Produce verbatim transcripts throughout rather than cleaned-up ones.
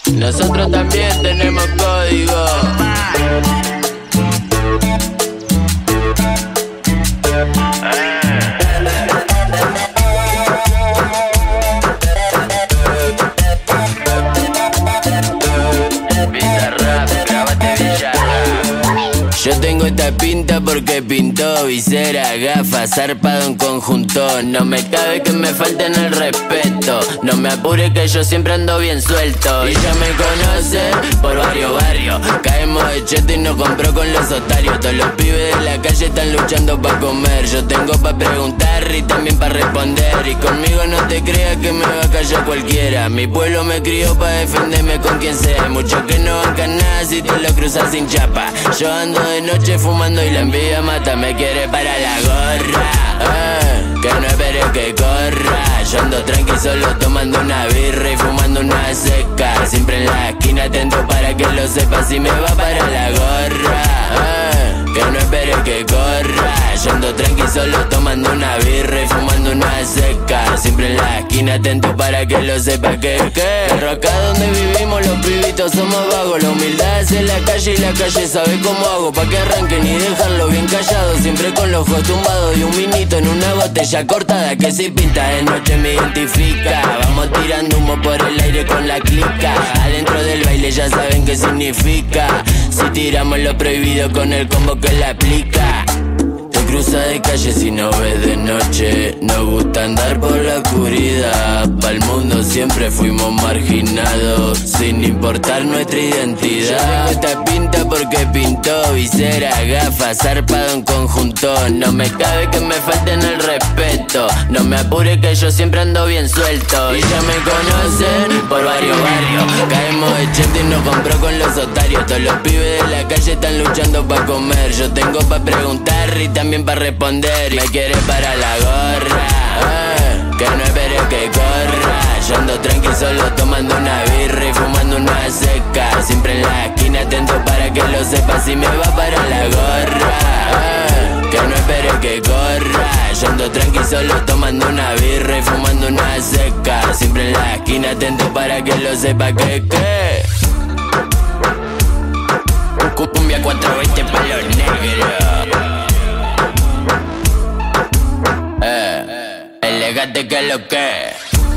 Nosotros también tenemos código. Yo tengo esta pinta porque pintó visera, gafas, zarpado en conjunto. No me cabe que me falten el respeto. No me apure que yo siempre ando bien suelto. Y ya me conocen por varios barrios. Caemos de cheto y nos compró con los otarios. Todos los pibes de la calle están luchando pa' comer. Yo tengo pa' preguntar y también pa' responder. Y conmigo no te creas que me va a callar cualquiera. Mi pueblo me crió pa' defenderme con quien sea. Muchos que no bancan nada si te lo cruzas sin chapa. Yo ando de noche fumando y la envidia mata. Me quiere para la gorra, eh, que no espere que corra. Yo ando tranqui solo tomando una birra y fumando una seca. Siempre en la esquina atento para que lo sepa. Si me va para la gorra, eh, que no espere que corra. Yo ando tranqui solo tomando una birra y fumando una seca. Siempre en la esquina atento para que lo sepa. Que que pero acá donde vivimos los pibitos somos vagos. La humildad es en la calle y la calle sabe cómo hago. Pa' que arranquen y dejarlo bien callado. Siempre con los ojos tumbados y un vinito en una botella cortada. Que si pinta de noche me identifica. Vamos tirando humo por el aire con la clica. Adentro del baile ya saben qué significa. Si tiramos lo prohibido con el combo que la aplica. Cruza de calle si no ves de noche. Nos gusta andar por la oscuridad. Pa'l mundo siempre fuimos marginados, sin importar nuestra identidad. Yo tengo esta pinta porque pintó visera, gafas, zarpado en conjunto. No me cabe que me falten el respeto. No me apure que yo siempre ando bien suelto. Y ya me conocen por varios barrios. Caemos de cheto y nos compró con los otarios. Todos los pibes de la calle están luchando pa' comer. Yo tengo pa' preguntar y también pa' responder. Me quiere para la gorra, eh, que no espere que corra. Yo ando tranqui solo tomando una birra y fumando una seca. Siempre en la esquina atento para que lo sepa. Si me va para la gorra, eh, que no espere que corra. Yo ando tranqui solo tomando una birra y fumando una seca. Siempre en la esquina atento para que lo sepa. Que que Cumbia cuatro veinte pa' los negros. Eh, elegante que lo que.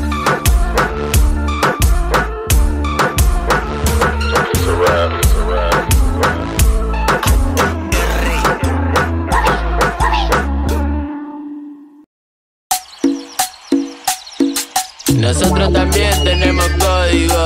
Nosotros también tenemos código.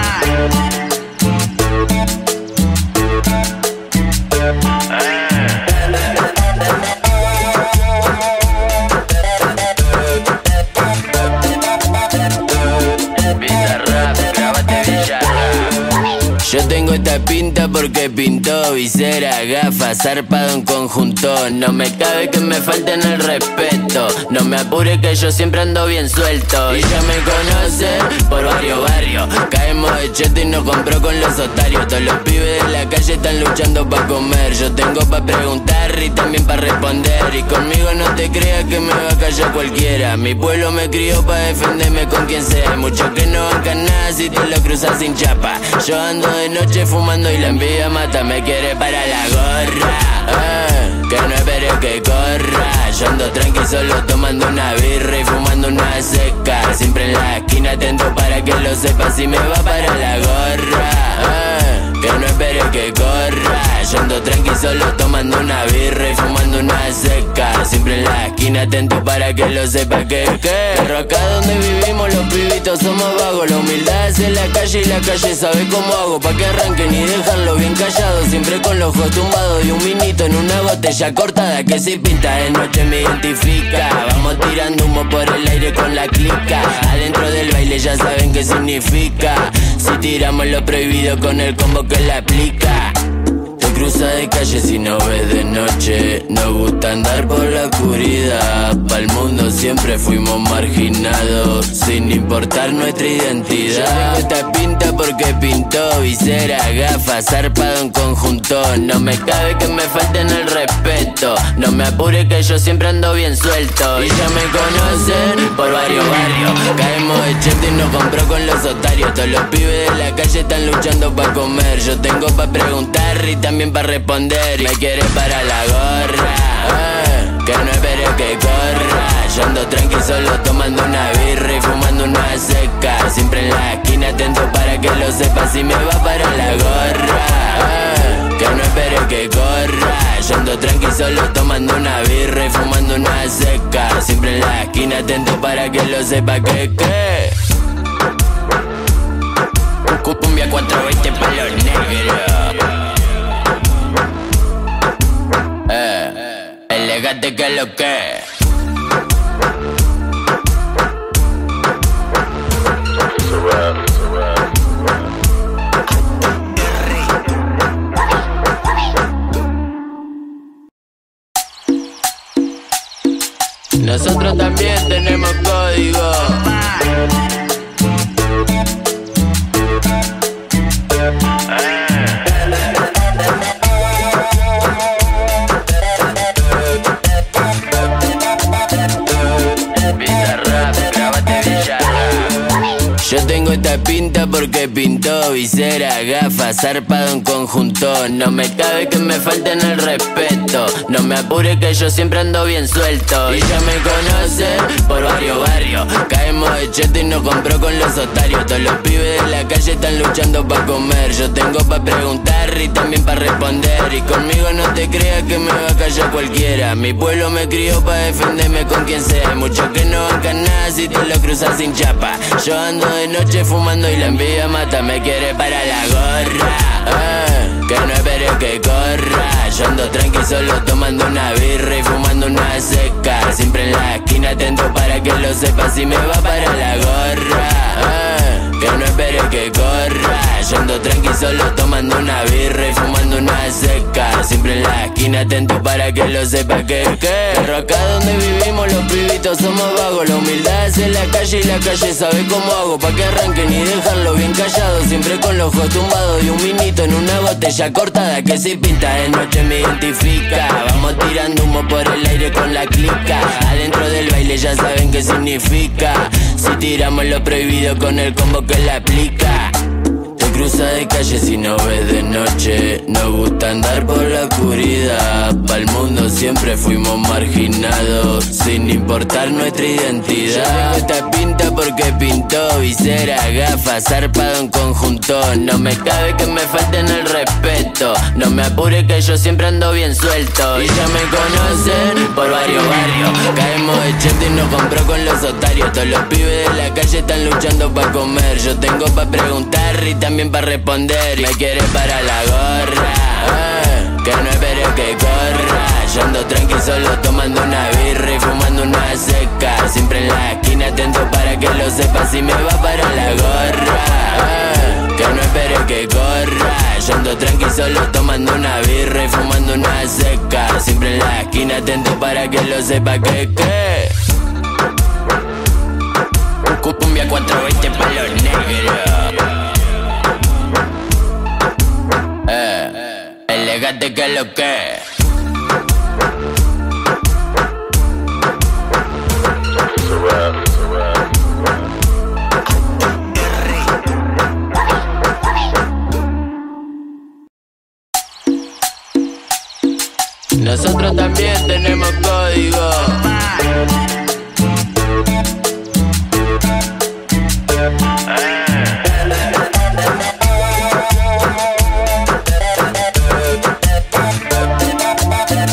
Yo tengo esta pinta porque pintó visera, gafas, zarpado en conjunto. No me cabe que me falten el respeto. No me apure que yo siempre ando bien suelto. Y ya me conocen por varios barrios. Caemos de cheto y nos compró con los otarios. Todos los pibes de la calle están luchando pa' comer. Yo tengo pa' preguntar y también pa' responder. Y conmigo no te creas que me va a callar cualquiera. Mi pueblo me crió pa' defenderme con quien sea. Muchos que no bancan nada si te lo cruzas sin chapa. Yo ando de noche fumando y la envidia mata. Me quiere para la gorra, eh, que no espere que corra. Yo ando tranqui solo tomando una birra y fumando una seca. Siempre en la esquina atento para que lo sepa. Si me va para la gorra, eh, que no espere que corra. Yo ando tranqui solo tomando una birra y fumando una seca. Siempre en la esquina atento para que lo sepa. Que que pero acá donde vivimos los pibitos somos vagos. La humildad es en la calle y la calle sabe cómo hago. Pa' que arranquen y dejarlo bien callado. Siempre con los ojos tumbados y un vinito en una botella cortada. Que si pinta de noche me identifica. Vamos tirando humo por el aire con la clica. Adentro del baile ya saben qué significa. Si tiramos lo prohibido con el combo que la aplica. cruza de calle si no ves de noche. Nos gusta andar por la oscuridad. Pa'l mundo siempre fuimos marginados, sin importar nuestra identidad. Yo tengo esta pinta porque pintó visera, gafas, zarpado en conjunto. No me cabe que me falten el respeto. No me apure que yo siempre ando bien suelto. Y ya me conocen por varios barrios. Caemos de cheto y nos compró con los otarios. Todos los pibes de la calle están luchando pa' comer. Yo tengo pa' preguntar y también pa' responder. Me quiere para la gorra, eh, que no espere que corra. Yo ando tranqui solo tomando una birra y fumando una seca. Siempre en la esquina atento para que lo sepa. Si me va para la gorra, eh, que no espere que corra. Yo ando tranqui solo tomando una birra y fumando una seca. Siempre en la esquina atento para que lo sepa. Que que Cumbia cuatro veinte pa' los negros. Eh, elegante que lo que. Nosotros también tenemos código. Yo tengo esta pinta porque pintó visera, gafas, zarpado en conjunto. No me cabe que me falten el respeto. No me apure que yo siempre ando bien suelto. Y ya me conocen por varios barrios. Caemos de cheto y nos compró con los otarios. Todos los pibes de la calle están luchando pa' comer. Yo tengo pa' preguntar y también pa' responder. Y conmigo no te creas que me va a callar cualquiera. Mi pueblo me crió pa' defenderme con quien sea. Muchos que no bancan nada si te lo cruzas sin chapa. Yo ando de noche fumando y la envidia mata. Me quiere para la gorra, eh, que no espere que corra. Yo ando tranqui solo tomando una birra y fumando una seca. Siempre en la esquina atento para que lo sepa. Si me va para la gorra, eh, que no espere que corra. Yo ando tranqui solo tomando una birra y fumando una seca. Siempre en la esquina atento para que lo sepa. Que que Pero acá donde vivimos los pibitos somos vagos. La humildad es en la calle y la calle sabe cómo hago. Pa' que arranquen y dejarlo bien callado. Siempre con los ojos tumbados y un vinito en una botella cortada. Que si pinta de noche me identifica. Vamos tirando humo por el aire con la clica. Adentro del baile ya saben qué significa. Si tiramos lo prohibido con el combo que la aplica. Cruza de calle si no ves de noche. Nos gusta andar por la oscuridad. Pa'l mundo siempre fuimos marginados, sin importar nuestra identidad. Yo tengo esta pinta porque pintó visera, gafas, zarpado en conjunto. No me cabe que me falten el respeto. No me apure que yo siempre ando bien suelto. Y ya me conocen por varios barrios. Caemos de cheto y nos compró con los otarios. Todos los pibes de la calle están luchando pa' comer. Yo tengo pa' preguntar y también pa' responder. Me quiere para la gorra, eh, que no espere que corra. Yo ando tranqui solo tomando una birra y fumando una seca. Siempre en la esquina atento para que lo sepa. Si me va para la gorra, eh, que no espere que corra. Yo ando tranqui solo tomando una birra y fumando una seca. Siempre en la esquina atento para que lo sepa. Que que Cumbia cuatro veinte pa' los negros. Eh, elegante que lo que. Nosotros también tenemos código.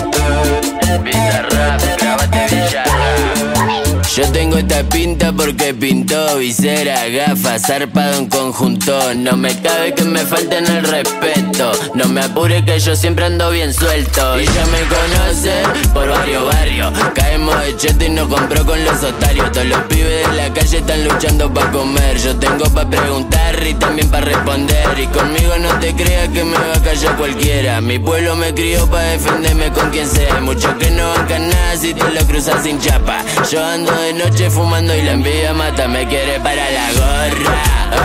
Yo tengo esta pinta porque pintó, visera, gafas, zarpado en conjunto. No me cabe que me falten el respeto. No me apure que yo siempre ando bien suelto. Y ya me conocen por varios barrios. Caemos de cheto y no compro con los otarios. Todos los pibes de la calle están luchando pa' comer. Yo tengo pa' preguntar y también pa' responder. Y conmigo no te creas que me va a callar cualquiera. Mi pueblo me crió pa' defenderme con quien sea. Muchos que no bancan nada si te lo cruzas sin chapa. Yo ando de noche fumando y la envidia mata. Me quiere para la gorra,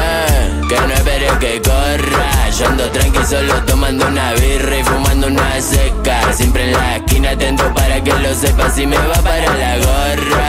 eh, que no espere que corra. Yo ando tranqui solo tomando una birra y fumando una seca. Siempre en la esquina atento para que lo sepas. Si me va para la gorra,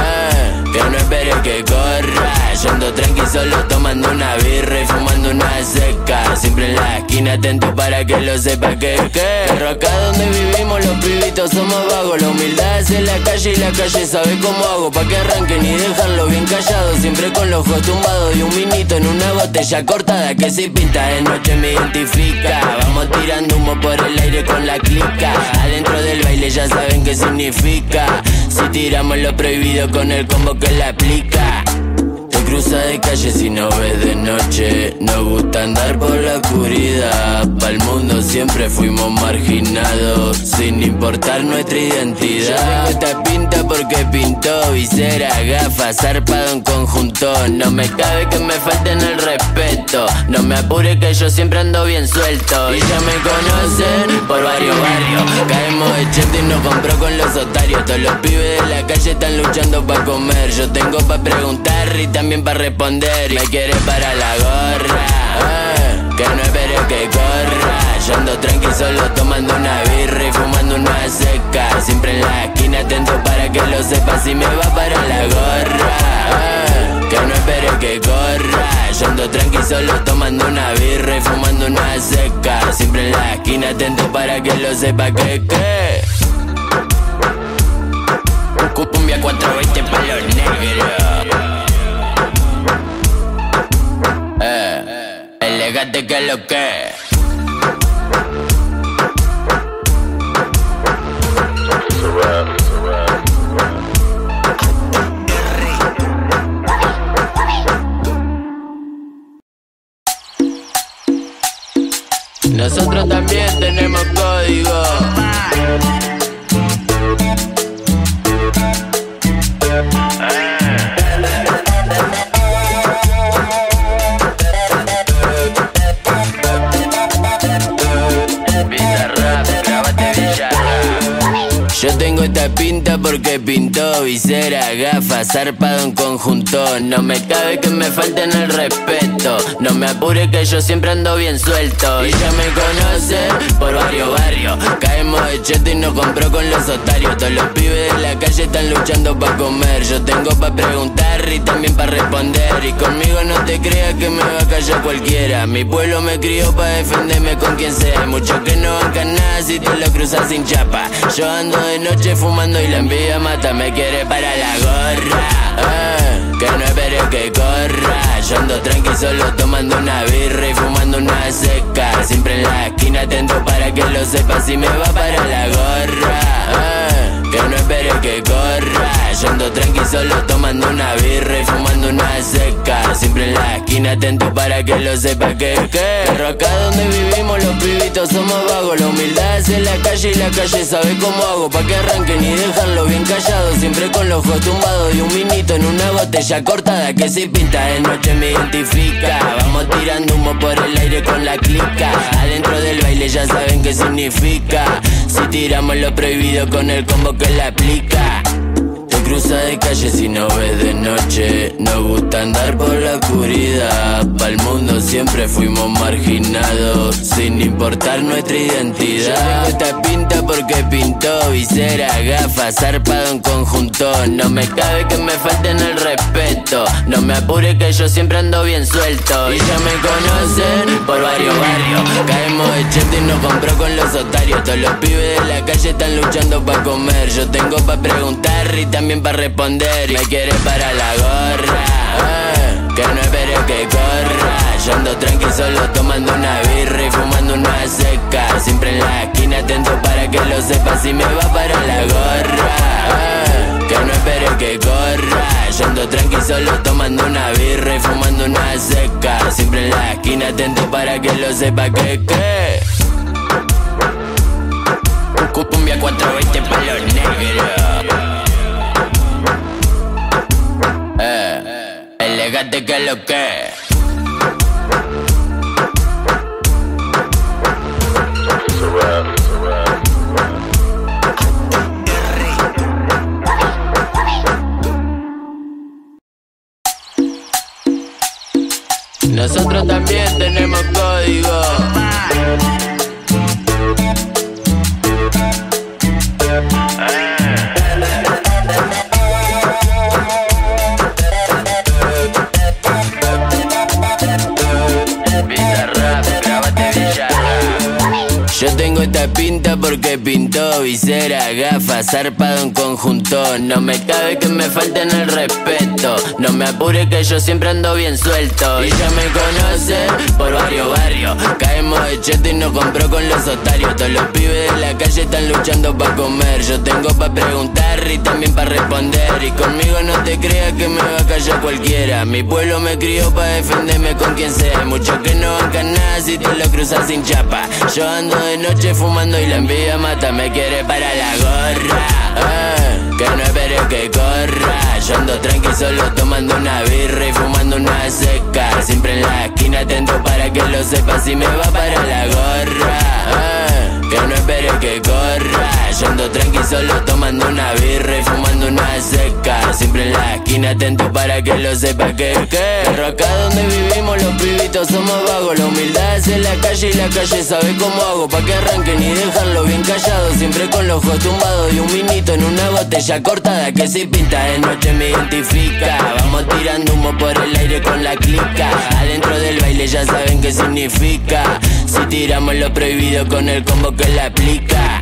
eh, que no espere que corra. Yo ando tranqui solo tomando una birra y fumando una seca. Siempre en la esquina atento para que lo sepa que que Pero acá donde vivimos los pibitos somos vagos. La humildad es en la calle y la calle sabe cómo hago. Pa' que arranquen y dejarlo bien callado. Siempre con los ojos tumbados y un vinito en una botella cortada que si pinta de noche me identifica. Vamos tirando humo por el aire con la clica. Adentro del baile ya saben qué significa. Si tiramos lo prohibido con el combo que la aplica. Cruza de calle si no ves de noche. Nos gusta andar por la oscuridad. Pa'l mundo siempre fuimos marginados, sin importar nuestra identidad. Yo tengo esta pinta porque pintó, visera, gafas, zarpado en conjunto. No me cabe que me falten el respeto. No me apure que yo siempre ando bien suelto. Y ya me conocen por varios barrios. Caemos de cheto y nos compró con los otarios. Todos los pibes de la calle están luchando pa' comer. Yo tengo pa' preguntar y también para responder. Me quiere para la gorra, eh, que no espere que corra. Yo ando tranqui solo tomando una birra y fumando una seca. Siempre en la esquina atento para que lo sepas. Si me va para la gorra, eh, que no espere que corra. Yo ando tranqui solo tomando una birra y fumando una seca. Siempre en la esquina atento para que lo sepa que que Cumbia cuatrocientos veinte pa' los negros. Eh, elegante que lo que. Nosotros también tenemos código. Yo tengo esta pinta porque pintó, visera, gafas, zarpado en conjunto. No me cabe que me falten el respeto. No me apure que yo siempre ando bien suelto. Y ya me conocen por varios barrios. Caemos de cheto y nos compró con los otarios. Todos los pibes de la calle están luchando pa' comer. Yo tengo pa' preguntar y también pa' responder. Y conmigo no te creas que me va a callar cualquiera. Mi pueblo me crió pa' defenderme con quien sea. Muchos que no bancan nada si te lo cruzas sin chapa. Yo ando de noche fumando y la envidia mata. Me quiere para la gorra, eh, que no espere que corra. Yo ando tranqui solo tomando una birra y fumando una seca. Siempre en la esquina atento para que lo sepas. Si me va para la gorra, eh, que no espere que corra. Yo ando tranqui solo tomando una birra y fumando una seca. Siempre en la esquina atento para que lo sepa que que Pero acá donde vivimos los pibitos somos vagos. La humildad es en la calle y la calle sabe cómo hago. Pa' que arranquen y dejarlo bien callado. Siempre con los ojos tumbados y un vinito en una botella cortada que si pinta de noche me identifica. Vamos tirando humo por el aire con la clica. Adentro del baile ya saben qué significa. Si tiramos lo prohibido con el combo que la aplica. Cruza de calle si no ves de noche. Nos gusta andar por la oscuridad. Pa'l mundo siempre fuimos marginados, sin importar nuestra identidad. Yo tengo esta pinta porque pintó, visera, gafas, zarpado en conjunto. No me cabe que me falten el respeto. No me apure que yo siempre ando bien suelto. Y ya me conocen por varios barrios. Caemos de cheto y nos compró con los otarios. Todos los pibes de la calle están luchando pa' comer. Yo tengo pa' preguntar y también para responder. Me quiere para la gorra, eh, que no espere que corra. Yo ando tranqui solo tomando una birra y fumando una seca. Siempre en la esquina atento para que lo sepas. Si me va para la gorra, eh, que no espere que corra. Yo ando tranqui solo tomando una birra y fumando una seca. Siempre en la esquina atento para que lo sepa que que Cumbia cuatrocientos veinte pa' los negros. Eh, elegante que lo que nosotros también tenemos código. Yo tengo esta pinta porque pintó visera, gafas, zarpado en conjunto. No me cabe que me falten el respeto. No me apure que yo siempre ando bien suelto. Y ya me conocen por varios barrios. Caemos de cheto y nos compró con los otarios. Todos los pibes de la calle están luchando pa' comer. Yo tengo pa' preguntar y también pa' responder. Y conmigo no te creas que me va a callar cualquiera. Mi pueblo me crió pa' defenderme con quien sea. Muchos que no bancan nada si te lo cruzas sin chapa. Yo ando de noche fumando y la envidia mata. Me quiere para la gorra, eh, que no espere que corra. Yo ando tranqui solo tomando una birra y fumando una seca. Siempre en la esquina atento para que lo sepa si me va para la gorra, eh, que no espere que corra. Yo ando tranqui solo tomando una birra y fumando una seca. Siempre en la esquina atento para que lo sepa que que Pero acá donde vivimos los pibitos somos vagos. La humildad es en la calle y la calle sabe cómo hago pa' que arranquen y dejarlo bien callado. Siempre con los ojos tumbados y un vinito en una botella cortada que si pinta de noche me identifica. Vamos tirando humo por el aire con la clica. Adentro del baile ya saben qué significa. Si tiramos lo prohibido con el combo que la aplica.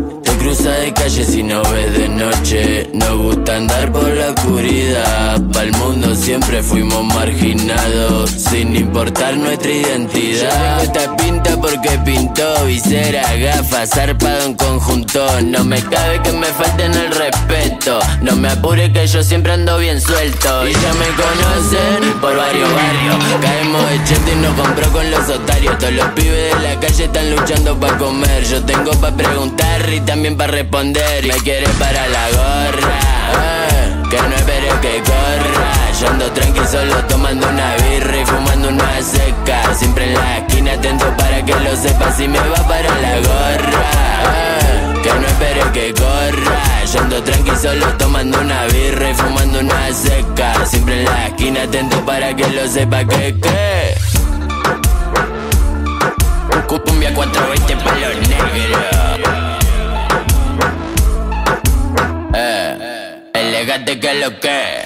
Cruza de calle si no ves de noche. Nos gusta andar por la oscuridad. Pa'l mundo siempre fuimos marginados, sin importar nuestra identidad. Yo tengo esta pinta porque pintó visera, gafas, zarpado en conjunto. No me cabe que me falten el respeto. No me apure que yo siempre ando bien suelto. Y ya me conocen por varios barrios. Caemos de cheto y nos compró con los otarios. Todos los pibes de la calle están luchando pa' comer. Yo tengo pa' preguntar y también para responder. Me quiere para la gorra, eh, que no espere que corra. Yo ando tranqui solo tomando una birra y fumando una seca. Siempre en la esquina atento para que lo sepa si me va para la gorra, eh, que no espere que corra. Yo ando tranqui solo tomando una birra y fumando una seca. Siempre en la esquina atento para que lo sepa que que Cumbia cuatrocientos veinte pa' los negros. Eh, elegante que lo que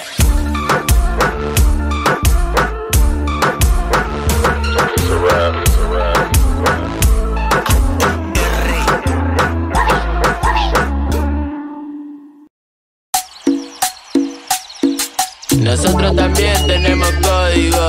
nosotros también tenemos código.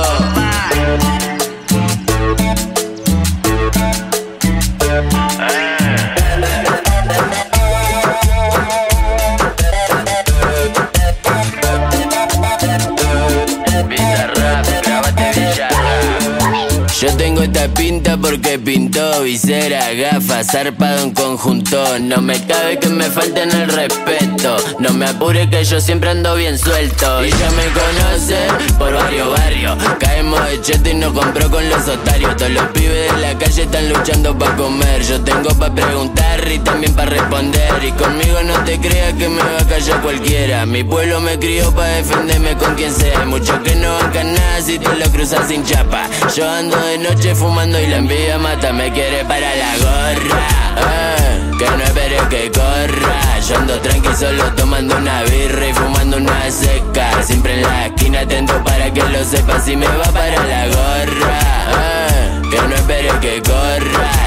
Yo tengo esta pinta porque pintó visera, gafas, zarpado en conjunto. No me cabe que me falten el respeto. No me apure que yo siempre ando bien suelto. Y ya me conocen por varios barrios. Caemos de cheto y nos compró con los otarios. Todos los pibes de la calle están luchando pa' comer. Yo tengo pa' preguntar y también pa' responder. Y conmigo no te creas que me va a callar cualquiera. Mi pueblo me crió pa' defenderme con quien sea. Muchos que no bancan nada si te lo cruzas sin chapa. Yo ando de noche fumando y la envidia mata. Me quiere para la gorra, eh, que no espere que corra. Yo ando tranqui solo tomando una birra y fumando una seca. Siempre en la esquina atento para que lo sepa si me va para la gorra, eh, que no espere que corra.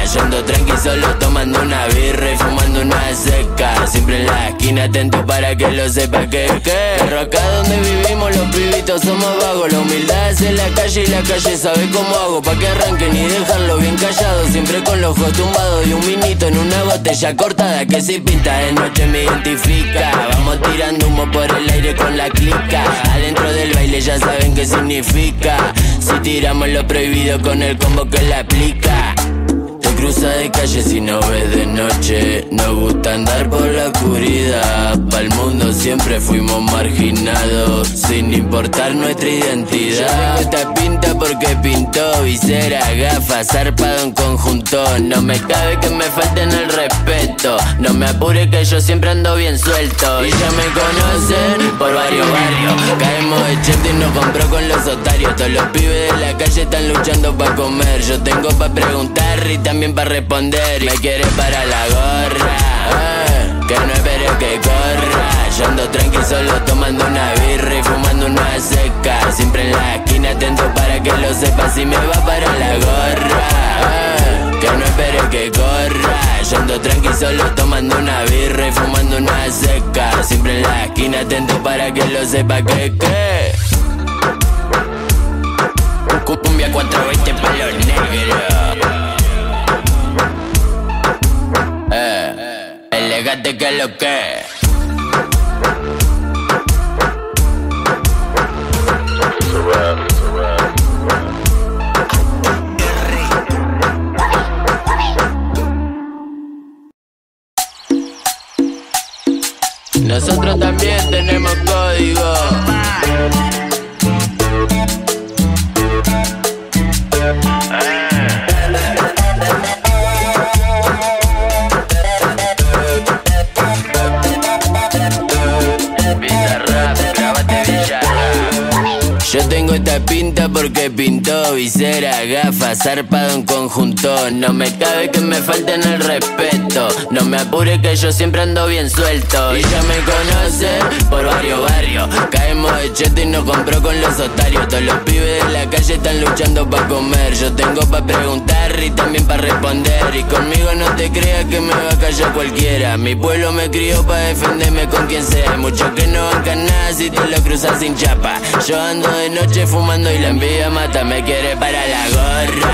Yo ando tranqui solo tomando una birra y fumando una seca. Siempre en la esquina atento para que lo sepa que que Pero acá donde vivimos los pibitos somos vagos. La humildad es en la calle y la calle sabe cómo hago pa' que arranquen y dejarlo bien callado. Siempre con los ojos tumbados y un vinito en una botella cortada que si pinta de noche me identifica. Vamos tirando humo por el aire con la clica. Adentro del baile ya saben qué significa. Si tiramos lo prohibido con el combo que la aplica. Te cruza de calle si no ves de noche. Nos gusta andar por la oscuridad. Pa'l mundo siempre fuimos marginados, sin importar nuestra identidad. Yo tengo esta pinta porque pintó visera, gafas, zarpado en conjunto. No me cabe que me falten el respeto. No me apure que yo siempre ando bien suelto. Y ya me conocen por varios barrios. Caemos de cheto y nos compró con los otarios. Todos los pibes de la calle están luchando pa' comer. Yo tengo pa' preguntar y también pa' responder. Me quiere para la gorra, eh, que no espere que corra. Yo ando tranqui solo tomando una birra y fumando una seca. Siempre en la esquina atento para que lo sepa. Si me va para la gorra, eh, que no espere que corra. Yo ando tranqui solo tomando una birra y fumando una seca. Siempre en la esquina atento para que lo sepa que que Cumbia cuatro veinte pa' los negros. Eh, elegante que lo que. Nosotros también tenemos código. Yo tengo esta pinta porque pintó visera, gafas, zarpado en conjunto. No me cabe que me falten el respeto. No me apure que yo siempre ando bien suelto. Y ya me conocen por varios barrios. Caemos de cheto y nos compró con los otarios. Todos los pibes de la calle están luchando pa' comer. Yo tengo pa' preguntar y también pa' responder. Y conmigo no te creas que me va a callar cualquiera. Mi pueblo me crió pa' defenderme con quien sea. Muchos que no bancan nada si te lo cruzas sin chapa. Yo ando de noche fumando y la envidia mata. Me quiere para la gorra,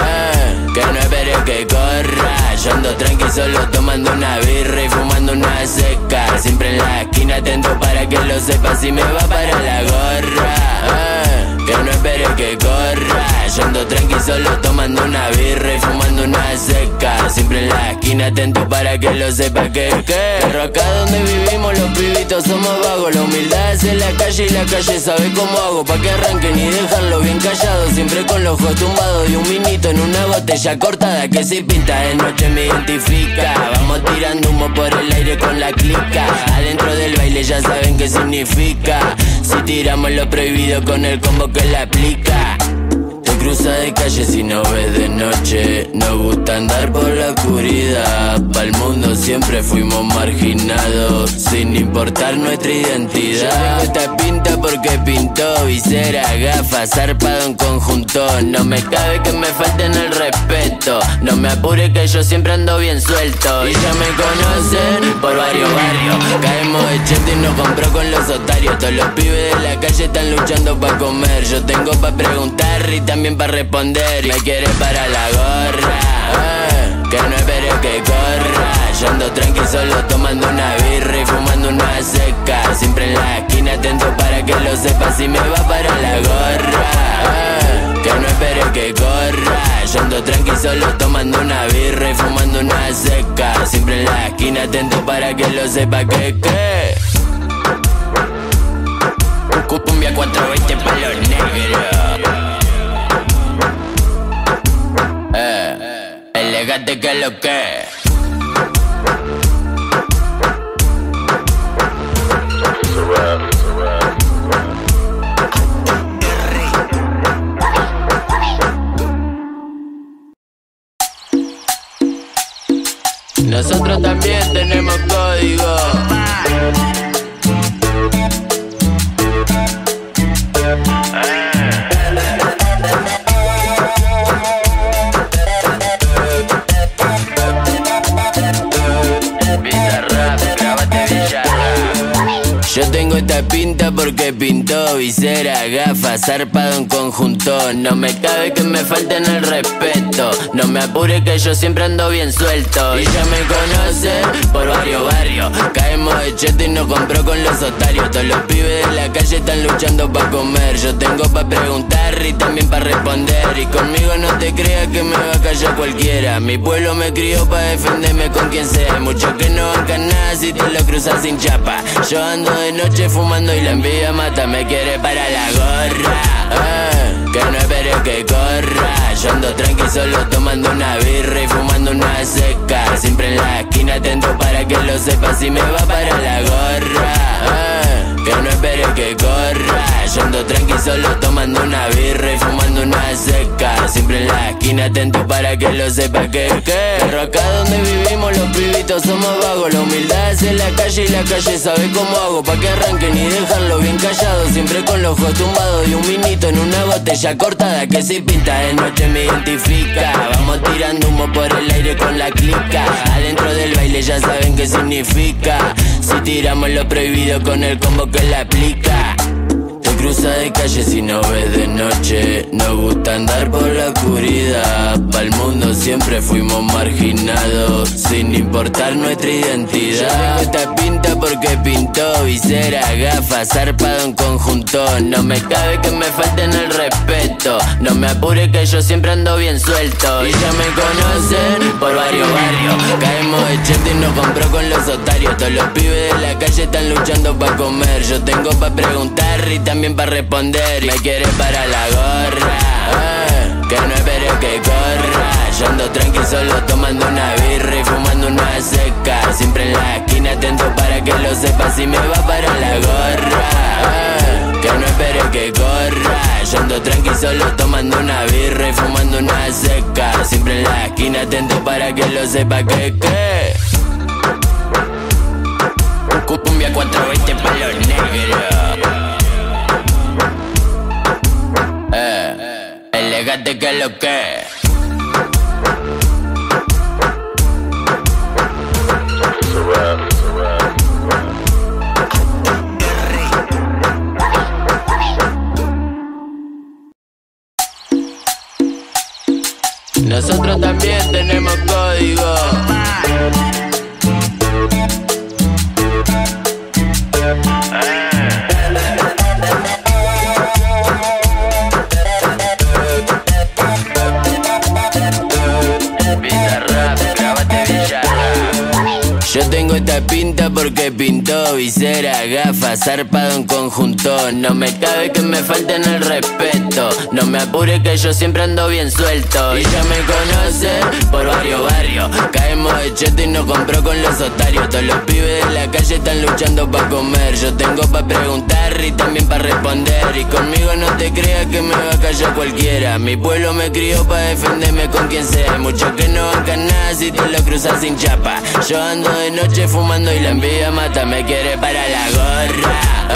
eh, que no espere que corra. Yo ando tranqui solo tomando una birra y fumando una seca. Siempre en la esquina atento para que lo sepa. Si me va para la gorra, eh, que no espere que corra. Yo ando tranqui solo tomando una birra y fumando una seca. Siempre en la esquina atento para que lo sepa que que Pero acá donde vivimos los pibitos somos vagos. La humildad es en la calle y la calle sabe cómo hago pa' que arranquen y dejarlo bien callado. Siempre con los ojos tumbados y un vinito en una botella cortada que si pinta de noche me identifica. Vamos tirando humo por el aire con la clica. Adentro del baile ya saben qué significa. Si tiramos lo prohibido con el combo que la aplica. Cruza de calle si no ves de noche. Nos gusta andar por la oscuridad. Pa'l mundo siempre fuimos marginados, sin importar nuestra identidad. Yo tengo esta pinta porque pintó visera, gafas, zarpado en conjunto. No me cabe que me falten el respeto. No me apure que yo siempre ando bien suelto. Y ya me conocen por varios barrios. Caemos de cheto y nos compró con los otarios. Todos los pibes de la calle están luchando pa' comer. Yo tengo pa' preguntar y también pa' responder. Me quiere para la gorra, eh, que no espere que corra. Yo ando tranqui solo tomando una birra y fumando una seca. Siempre en la esquina atento para que lo sepa. Si me va para la gorra, eh, que no espere que corra. Yo ando tranqui solo tomando una birra y fumando una seca. Siempre en la esquina atento para que lo sepa que que Cumbia cuatro veinte pa' los negros. Eh, elegante que lo que. Nosotros también tenemos código. esta pinta porque pintó visera, gafas, zarpado en conjunto. No me cabe que me falten el respeto. No me apure que yo siempre ando bien suelto. Y ya me conocen por varios barrios. Caemos de cheto y nos compró con los otarios. Todos los pibes de la calle están luchando pa' comer. Yo tengo pa' preguntar y también pa' responder. Y conmigo no te creas que me va a callar cualquiera. Mi pueblo me crió pa' defenderme con quien sea. Muchos que no bancan nada si te lo cruzas sin chapa. Yo ando de noche fumando y la envidia mata. Me quiere para la gorra, eh, que no espere que corra. Yo ando tranqui solo tomando una birra y fumando una seca. Siempre en la esquina atento para que lo sepas si me va para la gorra, eh, que no espere que corra. Yo ando tranqui solo tomando una birra y fumando una seca. Siempre en la esquina atento para que lo sepas que que Pero acá donde vivimos los pibitos somos vagos. La humildad es en la calle y la calle sabe cómo hago pa' que arranquen y dejarlo bien callado. Siempre con los ojos tumbados y un vinito en una botella cortada que si pinta de noche me identifica. Vamos tirando humo por el aire con la clica. Adentro del baile ya saben qué significa. Si tiramos lo prohibido con el combo que la aplica. Cruza de calle si no ves de noche. Nos gusta andar por la oscuridad. Pa'l mundo siempre fuimos marginados, sin importar nuestra identidad. Yo tengo esta pinta porque pintó visera, gafas, zarpado en conjunto. No me cabe que me falten el respeto. No me apure que yo siempre ando bien suelto. Y ya me conocen por varios barrios. Caemos de cheto y nos compró con los otarios. Todos los pibes de la calle están luchando pa' comer. Yo tengo pa' preguntar y también pa' responder. Me quiere para la gorra, eh, que no espere que corra. Yo ando tranqui solo tomando una birra y fumando una seca. Siempre en la esquina atento para que lo sepas si me va para la gorra, eh, que no espere que corra. Yo ando tranqui solo tomando una birra y fumando una seca. Siempre en la esquina atento para que lo sepas que que Cumbia cuatro veinte pa' los negros. Eh, elegante que lo que. Nosotros también tenemos código. Yo tengo esta pinta porque pintó visera, gafas, zarpado en conjunto. No me cabe que me falten el respeto. No me apure que yo siempre ando bien suelto. Y ya me conocen por varios barrios. Caemos de cheto y nos compró con los otarios. Todos los pibes de la calle están luchando pa' comer. Yo tengo pa' preguntar y también pa' responder. Y conmigo no te creas que me va a callar cualquiera. Mi pueblo me crió pa' defenderme con quien sea. Muchos que no bancan nada si te lo cruzas sin chapa. Yo ando de noche fumando y la envidia mata. Me quiere para la gorra,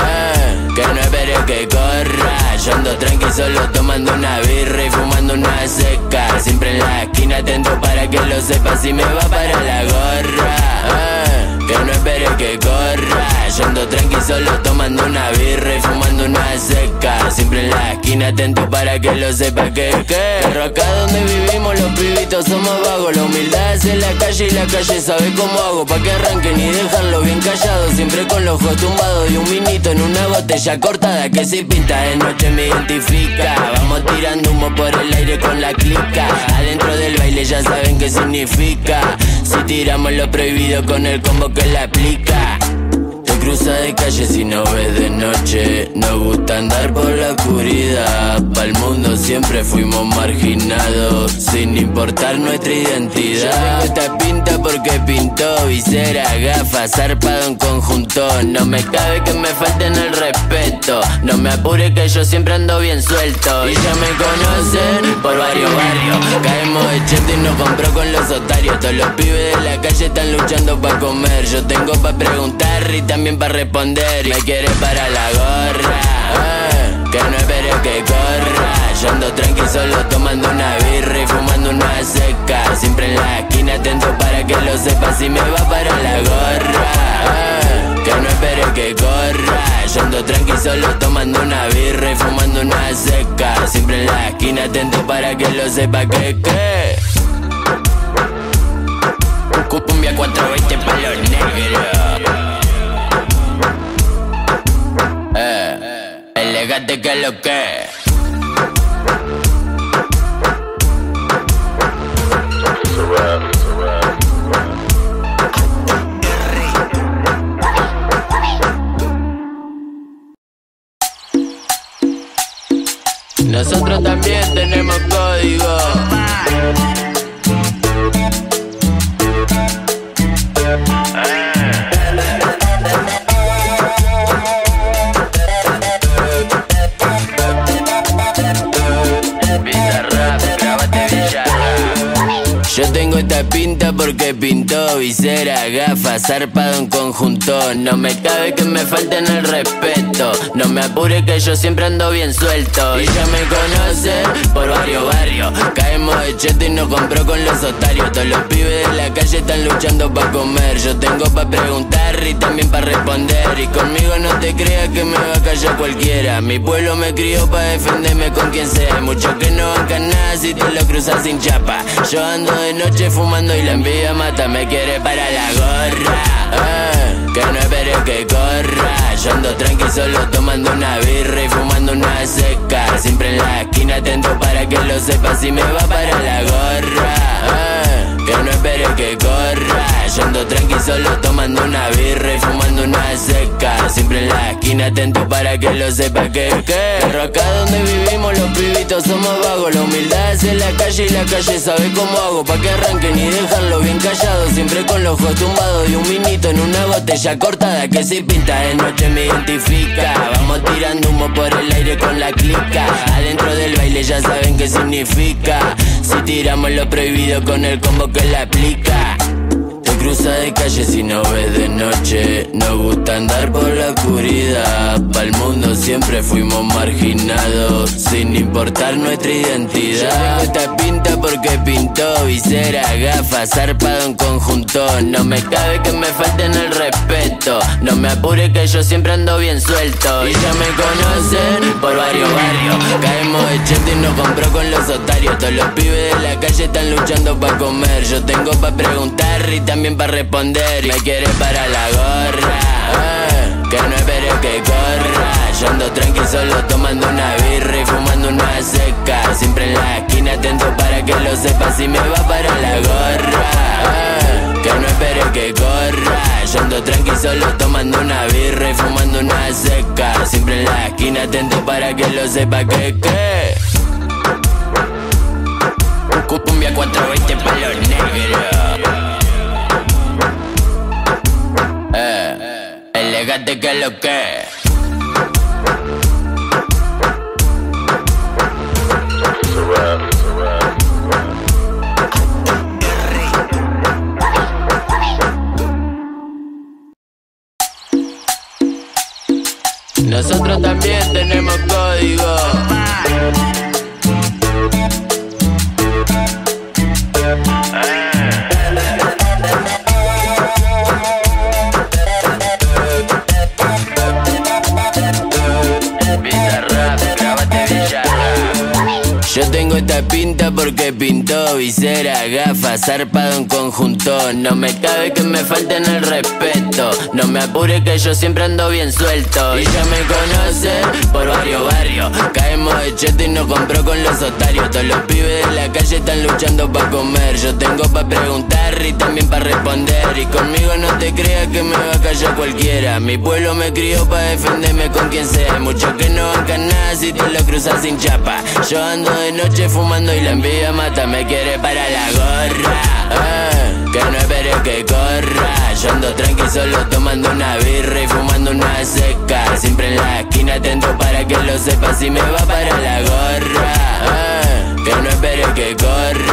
eh, que no espere que corra. Yo ando tranqui solo tomando una birra y fumando una seca. Siempre en la esquina atento para que lo sepas si me va para la gorra, eh, que no espere que corra. Yo ando tranqui solo tomando una birra y fumando una seca. Siempre en la esquina atento para que lo sepas que que Pero acá donde vivimos los pibitos somos vagos. La humildad es en la calle y la calle sabe cómo hago pa' que arranquen y dejarlo bien callado. Siempre con los ojos tumbados y un vinito en una botella cortada que si pinta de noche me identifica. Vamos tirando humo por el aire con la clica. Adentro del baile ya saben qué significa. Si tiramos lo prohibido con el combo que la aplica. Cruza de calle si no ves de noche. Nos gusta andar por la oscuridad. Pa'l mundo siempre fuimos marginados, sin importar nuestra identidad. Yo tengo esta pinta porque pintó visera, gafas, zarpado en conjunto. No me cabe que me falten el respeto. No me apure que yo siempre ando bien suelto. Y ya me conocen por varios barrios. Caemos de cheto y nos compró con los otarios. Todos los pibes de la calle están luchando pa' comer. Yo tengo pa' preguntar y también pa' responder. Me quiere para la gorra, eh, que no espere que corra. Yo ando tranqui solo tomando una birra y fumando una seca. Siempre en la esquina atento para que lo sepas si me va para la gorra, eh, que no espere que corra. Yo ando tranqui solo tomando una birra y fumando una seca. Siempre en la esquina atento para que lo sepa que que Cumbia cuatro veinte pa' los negros. Eh, elegante que lo que. Nosotros también tenemos código. Yo tengo esta pinta porque pintó visera, gafas, zarpado en conjunto. No me cabe que me falten el respeto. No me apure que yo siempre ando bien suelto. Y ya me conocen por varios barrios. Caemos de cheto y nos compró con los otarios. Todos los pibes de la calle están luchando pa' comer. Yo tengo pa' preguntar y también pa' responder. Y conmigo no te creas que me va a callar cualquiera. Mi pueblo me crió pa' defenderme con quien sea. Hay muchos que no bancan nada si te lo cruzas sin chapa. Yo ando de noche fumando y la envidia mata. Me quiere para la gorra, eh, que no espere que corra. Yo ando tranqui solo tomando una birra y fumando una seca. Siempre en la esquina atento para que lo sepa. Si me va para la gorra, eh, que no espere que corra. Yo ando tranqui solo tomando una birra y fumando una seca. Siempre en la esquina atento para que lo sepa que que Pero acá donde vivimos los pibitos somos vagos. La humildad es en la calle y la calle sabe cómo hago. Pa' que arranquen y dejarlo bien callado. Siempre con los ojos tumbados y un vinito en una botella cortada que si pinta de noche me identifica. Vamos tirando humo por el aire con la clica. Adentro del baile ya saben qué significa. Si tiramos lo prohibido con el combo que la aplica. Cruza de calle si no ves de noche. Nos gusta andar por la oscuridad. Pa'l mundo siempre fuimos marginados, sin importar nuestra identidad. Yo tengo esta pinta porque pintó visera, gafas, zarpado en conjunto. No me cabe que me falten el respeto. No me apure que yo siempre ando bien suelto. Y ya me conocen por varios barrios. Caemos de cheto y nos compró con los otarios. Todos los pibes de la calle están luchando pa' comer. Yo tengo pa' preguntar y también para responder. Me quiere para la gorra, eh, que no espere que corra. Yo ando tranqui solo tomando una birra y fumando una seca. Siempre en la esquina atento para que lo sepa. Si me va para la gorra, eh, que no espere que corra. Yo ando tranqui solo tomando una birra y fumando una seca. Siempre en la esquina atento para que lo sepa que que Cumbia cuatro veinte pa' los negros. Eh, elegante que lo que. Nosotros también tenemos código. Yo tengo esta pinta porque pintó visera, gafas, zarpado en conjunto. No me cabe que me falten el respeto. No me apure que yo siempre ando bien suelto. Y ya me conocen por varios barrios. Caemos de cheto y nos compró con los otarios. Todos los pibes de la calle están luchando pa' comer. Yo tengo pa' preguntar y también pa' responder. Y conmigo no te creas que me va a callar cualquiera. Mi pueblo me crió pa' defenderme con quien sea. Hay muchos que no bancan nada si te lo cruzas sin chapa. Yo ando de noche fumando y la envidia mata. Me quiere para la gorra, eh, que no espere que corra. Yo ando tranqui solo tomando una birra y fumando una seca. Siempre en la esquina atento para que lo sepa. Si me va para la gorra, eh, que no espere que corra.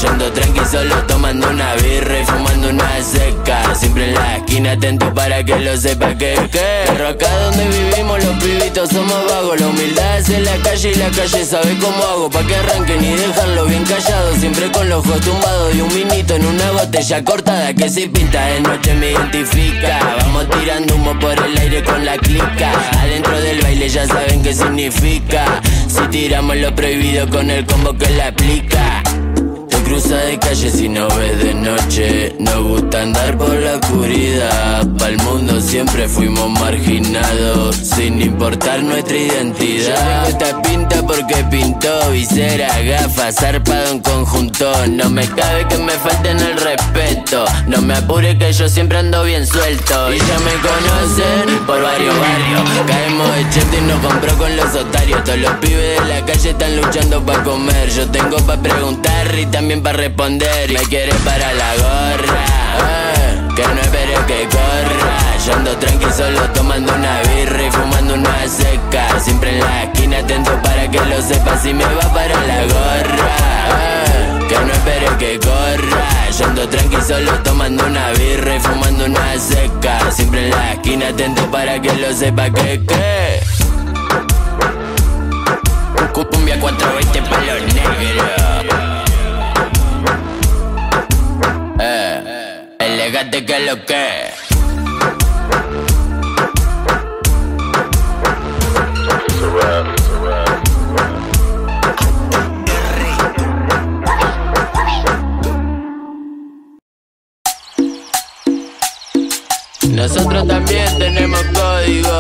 Yo ando tranqui solo tomando una birra y fumando una seca. Siempre en la esquina atento para que lo sepa que que Pero acá donde vivimos los pibitos somos vagos. La humildad es en la calle y la calle sabe cómo hago pa' que arranquen y dejarlo bien callado. Siempre con los ojos tumbados y un vinito en una botella cortada que si pinta de noche me identifica. Vamos tirando humo por el aire con la clica. Adentro del baile ya saben qué significa. Si tiramos lo prohibido con el combo que la aplica. Cruza de calle si no ves de noche. Nos gusta andar por la oscuridad. Pa'l mundo siempre fuimos marginados, sin importar nuestra identidad. Yo tengo esta pinta porque pintó visera, gafas, zarpado en conjunto. No me cabe que me falten el respeto. No me apure que yo siempre ando bien suelto. Y ya me conocen por varios barrios. Caemos de cheto y nos compró con los otarios. Todos los pibes de la calle están luchando pa' comer. Yo tengo pa' preguntar y también para responder. Me quiere para la gorra, eh, que no espere que corra. Yo ando tranqui solo tomando una birra y fumando una seca. Siempre en la esquina atento para que lo sepa. Si me va para la gorra, eh, que no espere que corra. Yo ando tranqui solo tomando una birra y fumando una seca. Siempre en la esquina atento para que lo sepa que que Cumbia cuatrocientos veinte pa' los negros. Eh, elegante que lo que. Nosotros también tenemos código.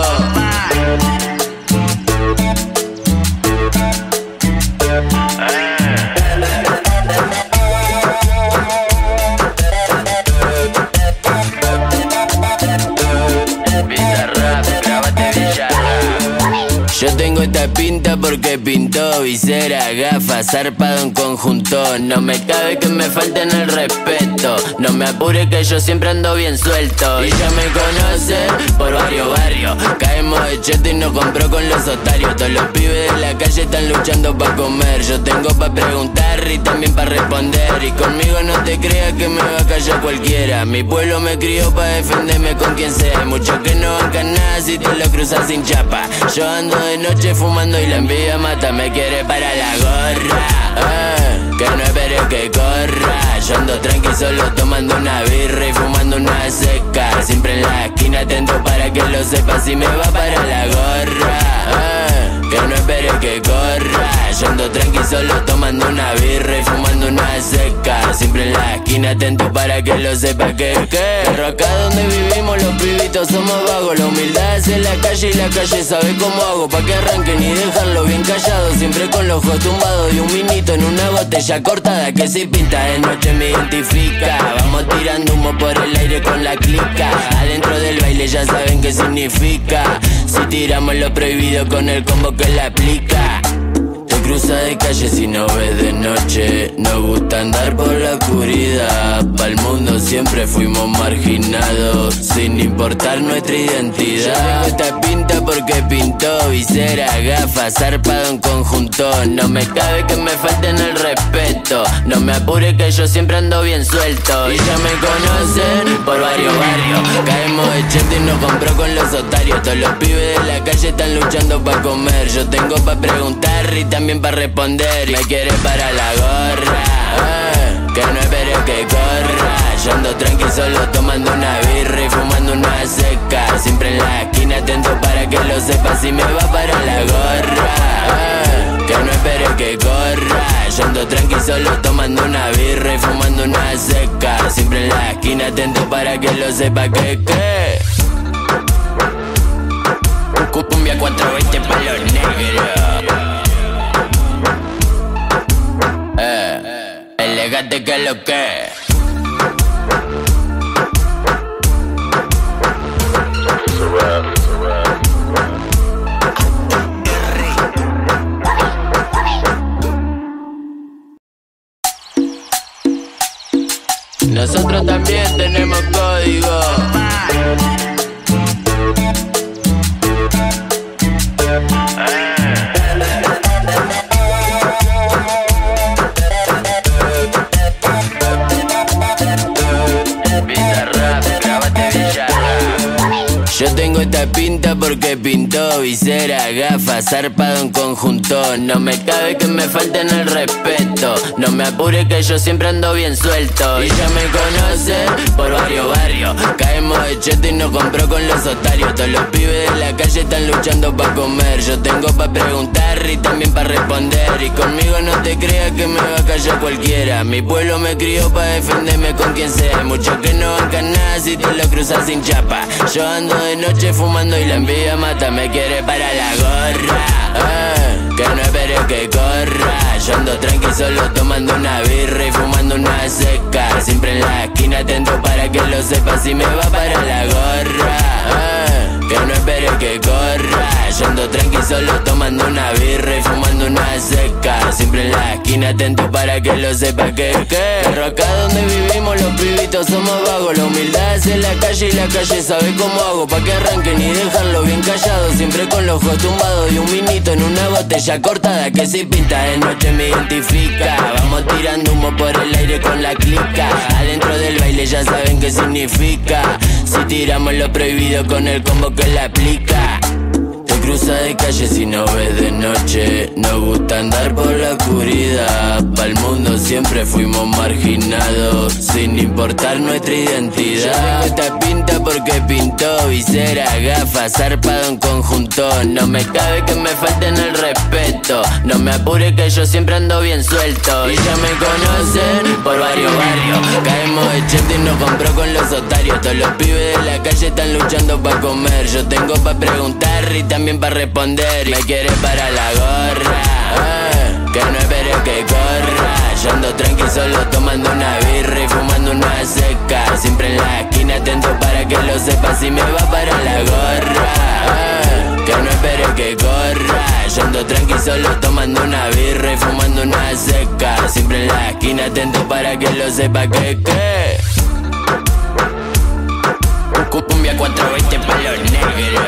Yo tengo esta pinta porque pintó visera, gafas, zarpado en conjunto. No me cabe que me falten el respeto. No me apure que yo siempre ando bien suelto. Y ya me conocen por varios barrios. Caemos de cheto y nos compró con los otarios. Todos los pibes de la calle están luchando pa' comer. Yo tengo pa' preguntar y también pa' responder. Y conmigo no te creas que me va a callar cualquiera. Mi pueblo me crió pa' defenderme con quien sea. Muchos que no bancan nada si te lo cruzas sin chapa. Yo ando de noche fumando y la envidia mata. Me quiere para la gorra, eh, que no espere que corra. Yo ando tranqui solo tomando una birra y fumando una seca. Siempre en la esquina atento para que lo sepa. Si me va para la gorra, eh, que no espere que corra. Yo ando tranqui solo tomando una birra y fumando una seca. Siempre en la esquina atento para que lo sepa que que Pero acá donde vivimos los pibitos somos vagos. La humildad es en la calle y la calle sabe cómo hago pa' que arranquen y dejarlo bien callado. Siempre con los ojos tumbados y un vinito en una botella cortada que si pinta de noche me identifica. Vamos tirando humo por el aire con la clica. Adentro del baile ya saben qué significa. Si tiramos lo prohibido con el combo que la aplica. Cruza de calle si no ves de noche. Nos gusta andar por la oscuridad. Pa'l mundo siempre fuimos marginados, sin importar nuestra identidad. Yo tengo esta pinta porque pintó visera, gafas, zarpado en conjunto. No me cabe que me falten el respeto. No me apure que yo siempre ando bien suelto. Y ya me conocen por varios barrios. Caemos de cheto y nos compró con los otarios. Todos los pibes de la calle están luchando pa' comer. Yo tengo pa' preguntar y también pa' responder. Me quiere para la gorra, eh, que no espere que corra. Yo ando tranqui solo tomando una birra y fumando una seca. Siempre en la esquina atento para que lo sepa. Si me va para la gorra, eh, que no espere que corra. Yo ando tranqui solo tomando una birra y fumando una seca. Siempre en la esquina atento para que lo sepa que que Cumbia cuatrocientos veinte pa' los negros. Eh, elegante que lo que. Nosotros también tenemos código. esta pinta porque pintó visera, gafas, zarpado en conjunto. No me cabe que me falten el respeto, no me apure que yo siempre ando bien suelto. Y ya me conocen por varios barrios, caemos de cheto y nos compró con los otarios. Todos los pibes de la calle están luchando pa' comer, yo tengo pa' preguntar y también pa' responder. Y conmigo no te creas que me va a callar cualquiera, mi pueblo me crió pa' defenderme con quien sea. Hay muchos que no bancan nada si te lo cruzas sin chapa. Yo ando de noche fumando y la envidia mata, me quiere para la gorra, eh, que no espere que corra. Yo ando tranqui solo tomando una birra y fumando una seca, siempre en la esquina atento para que lo sepa si me va para la gorra, eh, que no espere que corra. Yo ando tranqui solo tomando una birra y fumando una seca, siempre en la esquina atento para que lo sepa que que Pero acá donde vivimos los pibitos somos vagos, la humildad es en la calle y la calle sabe cómo hago pa' que arranquen y dejarlo bien callado, siempre con los ojos tumbados y un vinito en una botella cortada que si pinta de noche me identifica. Vamos tirando humo por el aire con la clica, adentro del baile ya saben qué significa. Si tiramos lo prohibido con el combo que la aplica. Cruza de calle si no ves de noche, nos gusta andar por la oscuridad. Pa'l mundo siempre fuimos marginados, sin importar nuestra identidad. Yo tengo esta pinta porque pintó visera, gafas, zarpado en conjunto. No me cabe que me falten el respeto, no me apure que yo siempre ando bien suelto. Y ya me conocen por varios barrios, caemos de cheto y nos compró con los otarios. Todos los pibes de la calle están luchando pa' comer, yo tengo pa' preguntar y también pa' responder. Me quiere para la gorra, eh, que no espere que corra. Yo ando tranqui solo tomando una birra y fumando una seca, siempre en la esquina atento para que lo sepa si me va para la gorra, eh, que no espere que corra. Yo ando tranqui solo tomando una birra y fumando una seca, siempre en la esquina atento para que lo sepa que que Cumbia cuatrocientos veinte pa' los negros.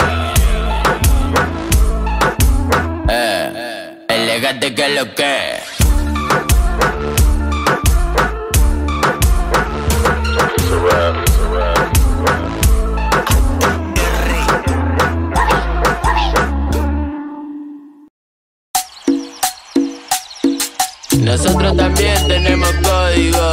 Eh, elegante que lo que. Nosotros también tenemos código.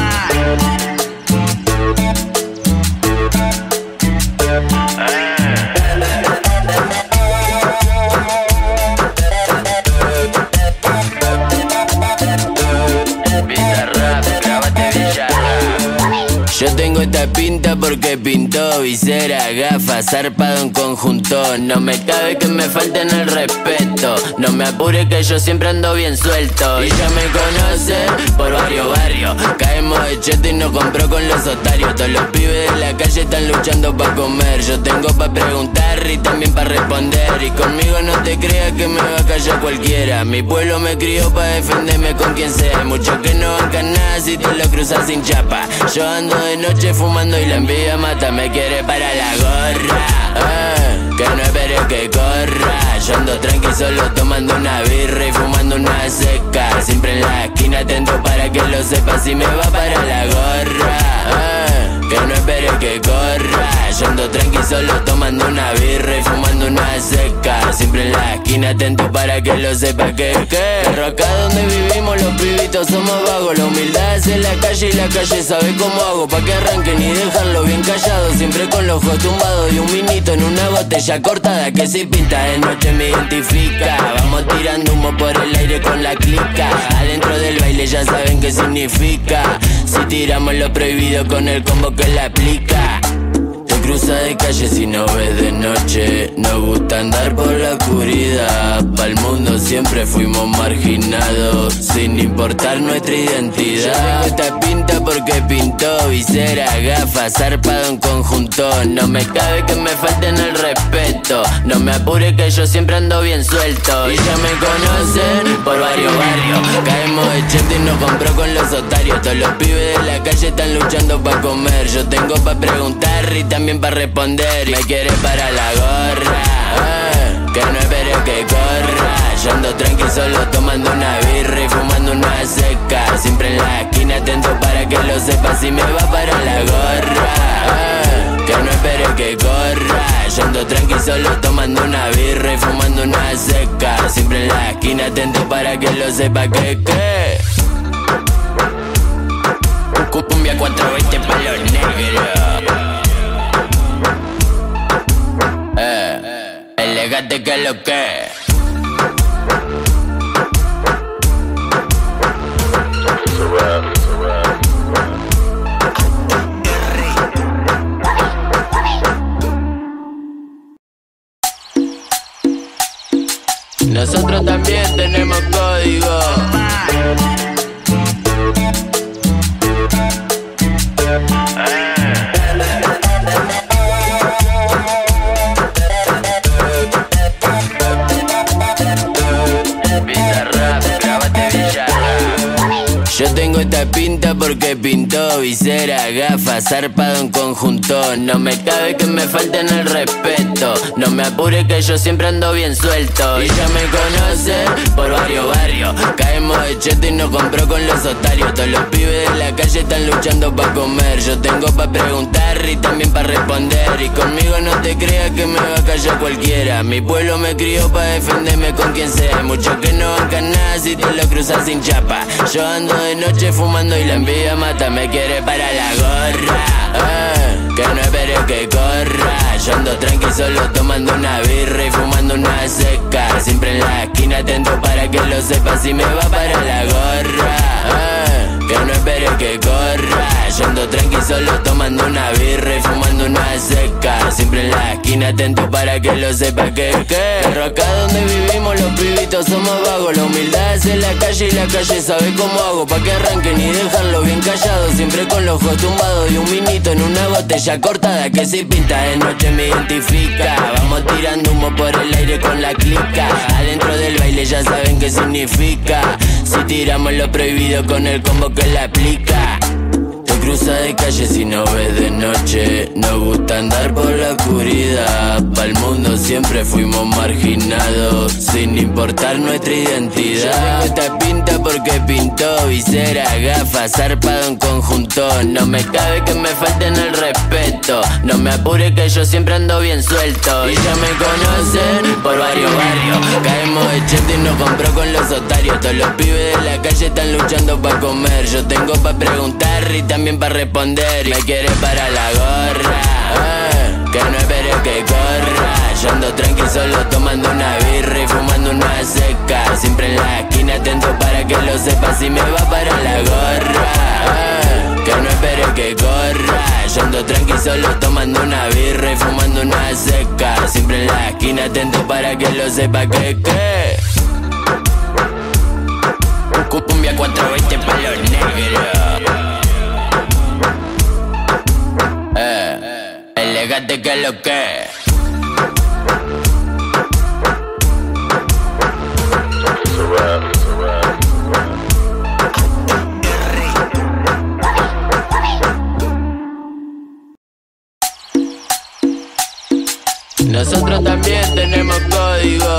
Yo tengo esta pinta porque pintó visera, gafas, zarpado en conjunto. No me cabe que me falten el respeto, no me apure que yo siempre ando bien suelto. Y ya me conocen por varios barrios, caemos de cheto y nos compró con los otarios. Todos los pibes de la calle están luchando pa' comer, yo tengo pa' preguntar y también pa' responder. Y conmigo no te creas que me va a callar cualquiera, mi pueblo me crió pa' defenderme con quien sea. Hay muchos que no bancan nada si te lo cruzas sin chapa. Yo ando de noche fumando y la envidia mata, me quiere para la gorra, eh, que no espere que corra. Yo ando tranqui solo tomando una birra y fumando una seca, siempre en la esquina atento para que lo sepa si me va para la gorra, eh, que no espere que corra. Yo ando tranqui solo tomando una birra y fumando una seca, siempre en la esquina atento para que lo sepa que que Pero acá donde vivimos los pibitos somos vagos, la humildad es en la calle y la calle sabe cómo hago pa' que arranquen y dejarlo bien callado, siempre con los ojos tumbados y un vinito en una botella cortada que si pinta de noche me identifica. Vamos tirando humo por el aire con la clica, adentro del baile ya saben qué significa. Si tiramos lo prohibido con el combo que la aplica. Cruza de calle si no ves de noche, nos gusta andar por la oscuridad. Pa'l mundo siempre fuimos marginados, sin importar nuestra identidad. Yo tengo esta pinta porque pintó visera, gafas, zarpado en conjunto. No me cabe que me falten el respeto, no me apure que yo siempre ando bien suelto. Y ya me conocen por varios barrios, caemos de cheto y nos compró con los otarios. Todos los pibes de la calle están luchando pa' comer, yo tengo pa' preguntar y también pa' responder. Me quiere para la gorra, eh, que no espere que corra. Yo ando tranqui solo tomando una birra y fumando una seca, siempre en la esquina atento para que lo sepa si me va para la gorra, eh, que no espere que corra. Yo ando esquina atento para que lo sepa que que Cumbia cuatro veinte pa' los negros. Eh, elegante que lo que nosotros también tenemos código. Yo tengo esta pinta porque pintó visera, gafas, zarpado en conjunto. No me cabe que me falten el respeto. No me apure que yo siempre ando bien suelto. Y ya me conocen por varios barrios. Caemos de cheto y nos compró con los otarios. Todos los pibes de la calle están luchando pa' comer. Yo tengo pa' preguntar y también pa' responder. Y conmigo no te creas que me va a callar cualquiera. Mi pueblo me crió pa' defenderme con quien sea. Muchos que no bancan nada si te lo cruzas sin chapa. Yo ando de noche fumando y la envidia mata. Me quiere para la gorra, eh, que no espere que corra. Yo ando tranqui solo tomando una birra y fumando una seca. Siempre en la esquina atento para que lo sepa si me va para la gorra, eh, que no espere que corra. Yo ando tranqui solo tomando una birra y fumando una seca. Siempre en la esquina atento para que lo sepa que que Pero acá donde vivimos los pibitos somos vagos. La humildad es en la calle y la calle sabe cómo hago pa' que arranquen y dejarlo bien callado. Siempre con los ojos tumbados y un vinito en una botella cortada que si pinta de noche me identifica. Vamos tirando humo por el aire con la clica. Adentro del baile ya saben qué significa. Si tiramos lo prohibido con el combo que la aplica. Cruza de calle si no ves de noche. Nos gusta andar por la oscuridad. Pa'l mundo siempre fuimos marginados, sin importar nuestra identidad. Yo tengo esta pinta porque pintó visera, gafas, zarpado en conjunto. No me cabe que me falten el respeto. No me apure que yo siempre ando bien suelto. Y ya me conocen por varios barrios. Caemos de cheto y nos compró con los otarios. Todos los pibes de la calle están luchando pa' comer. Yo tengo pa' preguntar y también pa' responder. Me quiere para la gorra, eh, que no espere que corra. Yo ando tranqui solo tomando una birra y fumando una seca. Siempre en la esquina atento para que lo sepa si me va para la gorra, eh, que no espere que corra. Yo ando tranqui solo tomando una birra y fumando una seca. Siempre en la esquina atento para que lo sepa que que Cumbia cuatro veinte pa' los negros. Eh, elegante que lo que nosotros también tenemos código.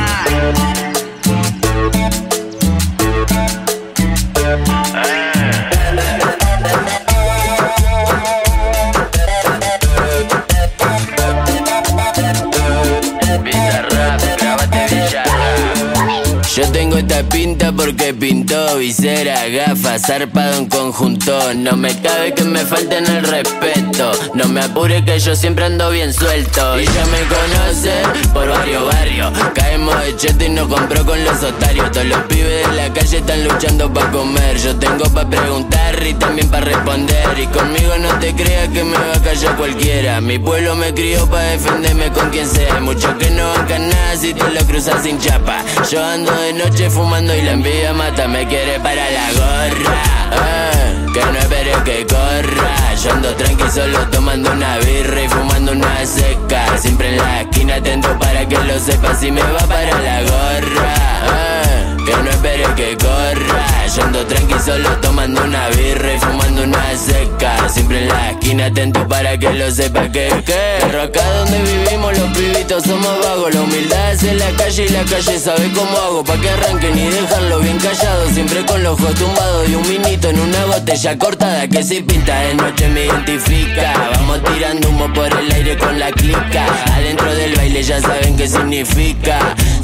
Yo tengo esta pinta porque pintó visera, gafas, zarpado en conjunto. No me cabe que me falten el respeto. No me apure que yo siempre ando bien suelto. Y ya me conocen por varios barrios. Caemos de cheto y nos compró con los otarios. Todos los pibes de la calle están luchando pa' comer. Yo tengo pa' preguntar y también pa' responder. Y conmigo no te creas que me va a callar cualquiera. Mi pueblo me crió pa' defenderme con quien sea. Muchos que no bancan nada si te lo cruzas sin chapa. Yo ando de noche fumando y la envidia mata. Me quiere para la gorra, eh, que no espere que corra. Yo ando tranqui solo tomando una birra y fumando una seca. Siempre en la esquina atento para que lo sepa si me va para la gorra, eh, que no espere que corra. Yo ando tranqui solo tomando una birra y fumando una seca. Siempre en la esquina atento para que lo sepa que que Pero acá donde vivimos los pibitos somos vagos. La humildad es en la calle y la calle sabe cómo hago pa' que arranquen y dejarlo bien callado. Siempre con los ojos tumbados y un vinito en una botella cortada que si pinta de noche me identifica. Vamos tirando humo por el aire con la clica. Adentro del baile ya saben qué significa. Si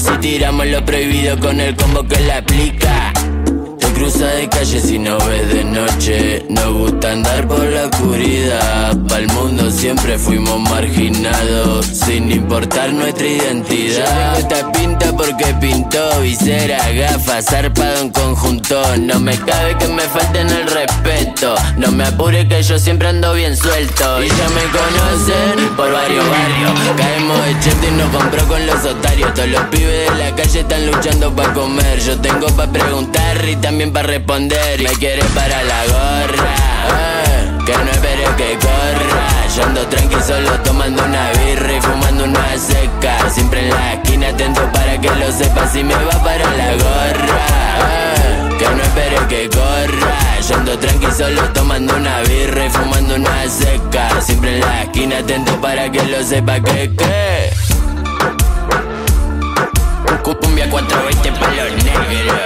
Si tiramos lo prohibido con el combo que la aplica. Cruza de calle si no ves de noche. Nos gusta andar por la oscuridad. Pa'l mundo siempre fuimos marginados, sin importar nuestra identidad. Yo tengo esta pinta porque pintó visera, gafas, zarpado en conjunto. No me cabe que me falten el respeto. No me apure que yo siempre ando bien suelto. Y ya me conocen por varios barrios. Caemos de cheto y nos compró con los otarios. Todos los pibes de la calle están luchando pa' comer. Yo tengo pa' preguntar y también pa' responder. Me quiere para la gorra, eh, que no espere que corra. Yo ando tranqui solo tomando una birra y fumando una seca. Siempre en la esquina atento para que lo sepa. Si me va para la gorra, eh, que no espere que corra. Yo ando tranqui solo tomando una birra y fumando una seca. Siempre en la esquina atento para que lo sepa. Que que Cumbia cuatro veinte pa' los negros.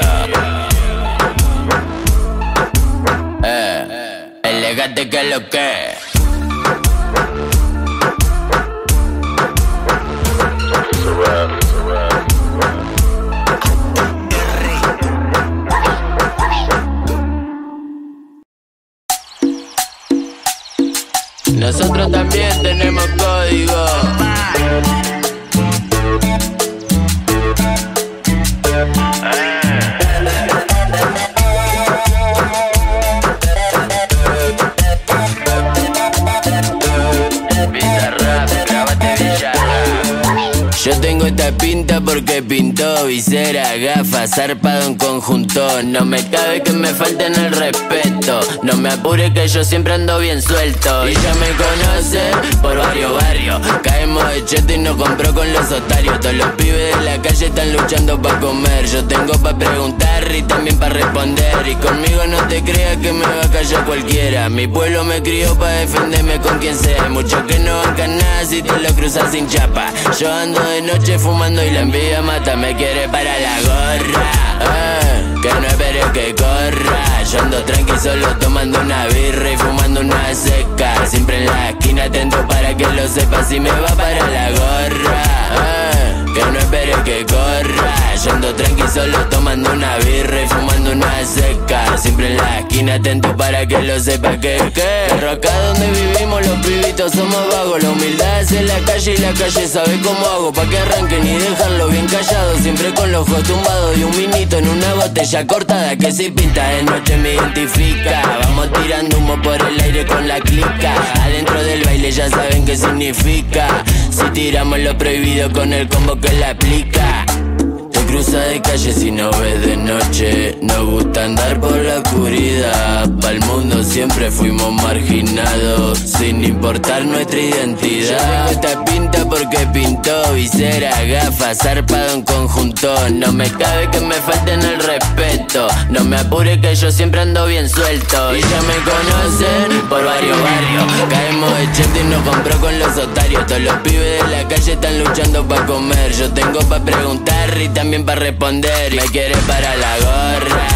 Eh, elegante que lo que. Nosotros también tenemos código. Yo tengo esta pinta porque pintó visera, gafas, zarpado en conjunto. No me cabe que me falten el respeto. No me apure que yo siempre ando bien suelto. Y ya me conocen por varios barrios. Caemos de cheto y nos compró con los otarios. Todos los pibes de la calle están luchando pa' comer. Yo tengo pa' preguntar y también pa' responder. Y conmigo no te creas que me va a callar cualquiera. Mi pueblo me crió pa' defenderme con quien sea. Hay muchos que no bancan nada si te lo cruzas sin chapa. Yo ando de noche fumando y la envidia mata. Me quiere para la gorra, eh, que no espere que corra. Yo ando tranqui solo tomando una birra y fumando una seca. Siempre en la esquina atento para que lo sepa. Si me va para la gorra, eh, que no espere que corra. Yo ando tranqui solo tomando una birra y fumando una seca. Siempre en la esquina atento para que lo sepa. Que que Pero acá donde vivimos los pibitos somos vagos. La humildad es en la calle y la calle sabe cómo hago. Pa' que arranquen y dejarlo bien callado. Siempre con los ojos tumbados y un vinito en una botella cortada. Que si pinta de noche me identifica. Vamos tirando humo por el aire con la clica. Adentro del baile ya saben qué significa. Si tiramos lo prohibido con el combo que la aplica. Cruza de calle si no ves de noche. Nos gusta andar por la oscuridad. Pa'l mundo siempre fuimos marginados, sin importar nuestra identidad. Yo tengo esta pinta porque pintó visera, gafas, zarpado en conjunto. No me cabe que me falten el respeto. No me apure que yo siempre ando bien suelto. Y ya me conocen por varios barrios. Caemos de cheto y nos compró con los otarios. Todos los pibes de la calle están luchando pa' comer. Yo tengo pa' preguntar y también pa' responder. Me quiere para la gorra,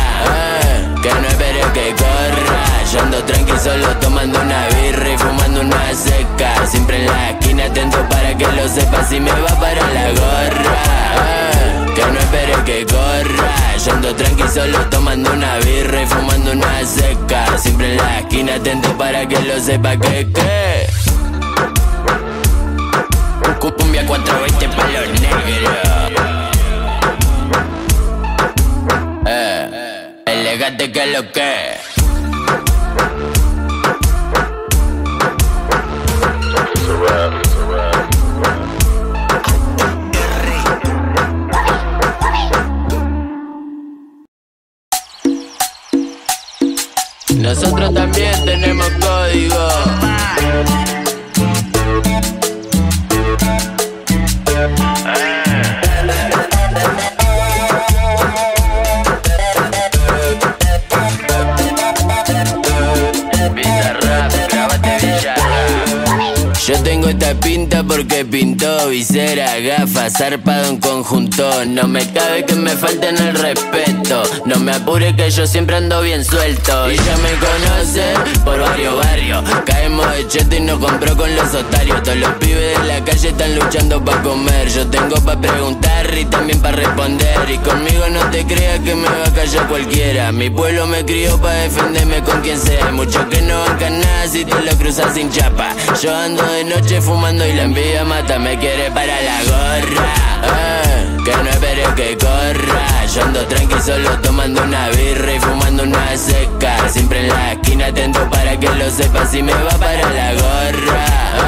eh, que no espere que corra. Yo ando tranqui solo tomando una birra y fumando una seca. Siempre en la esquina atento para que lo sepa. Si me va para la gorra, eh, que no espere que corra. Yo ando tranqui solo tomando una birra y fumando una seca. Siempre en la esquina atento para que lo sepa. Que que Cumbia cuatro veinte pa' los negros. Eh, elegante que lo que. Nosotros también tenemos código. Yo tengo esta pinta porque pintó. Visera, gafas, zarpado en conjunto. No me cabe que me falten el respeto. No me apure que yo siempre ando bien suelto. Y ya me conocen por varios barrios. Caemos de cheto y no compro con los otarios. Todos los pibes de la calle están luchando pa' comer. Yo tengo pa' preguntar y también pa' responder. Y conmigo no te creas que me va a callar cualquiera. Mi pueblo me crió pa' defenderme con quien sea. Hay muchos que no bancan nada si te lo cruzas sin chapa. Yo ando de noche fumando y la envidia mata. Me quiere para la gorra, eh, que no espere que corra. Yo ando tranqui solo tomando una birra y fumando una seca. Siempre en la esquina atento para que lo sepas. Si me va para la gorra,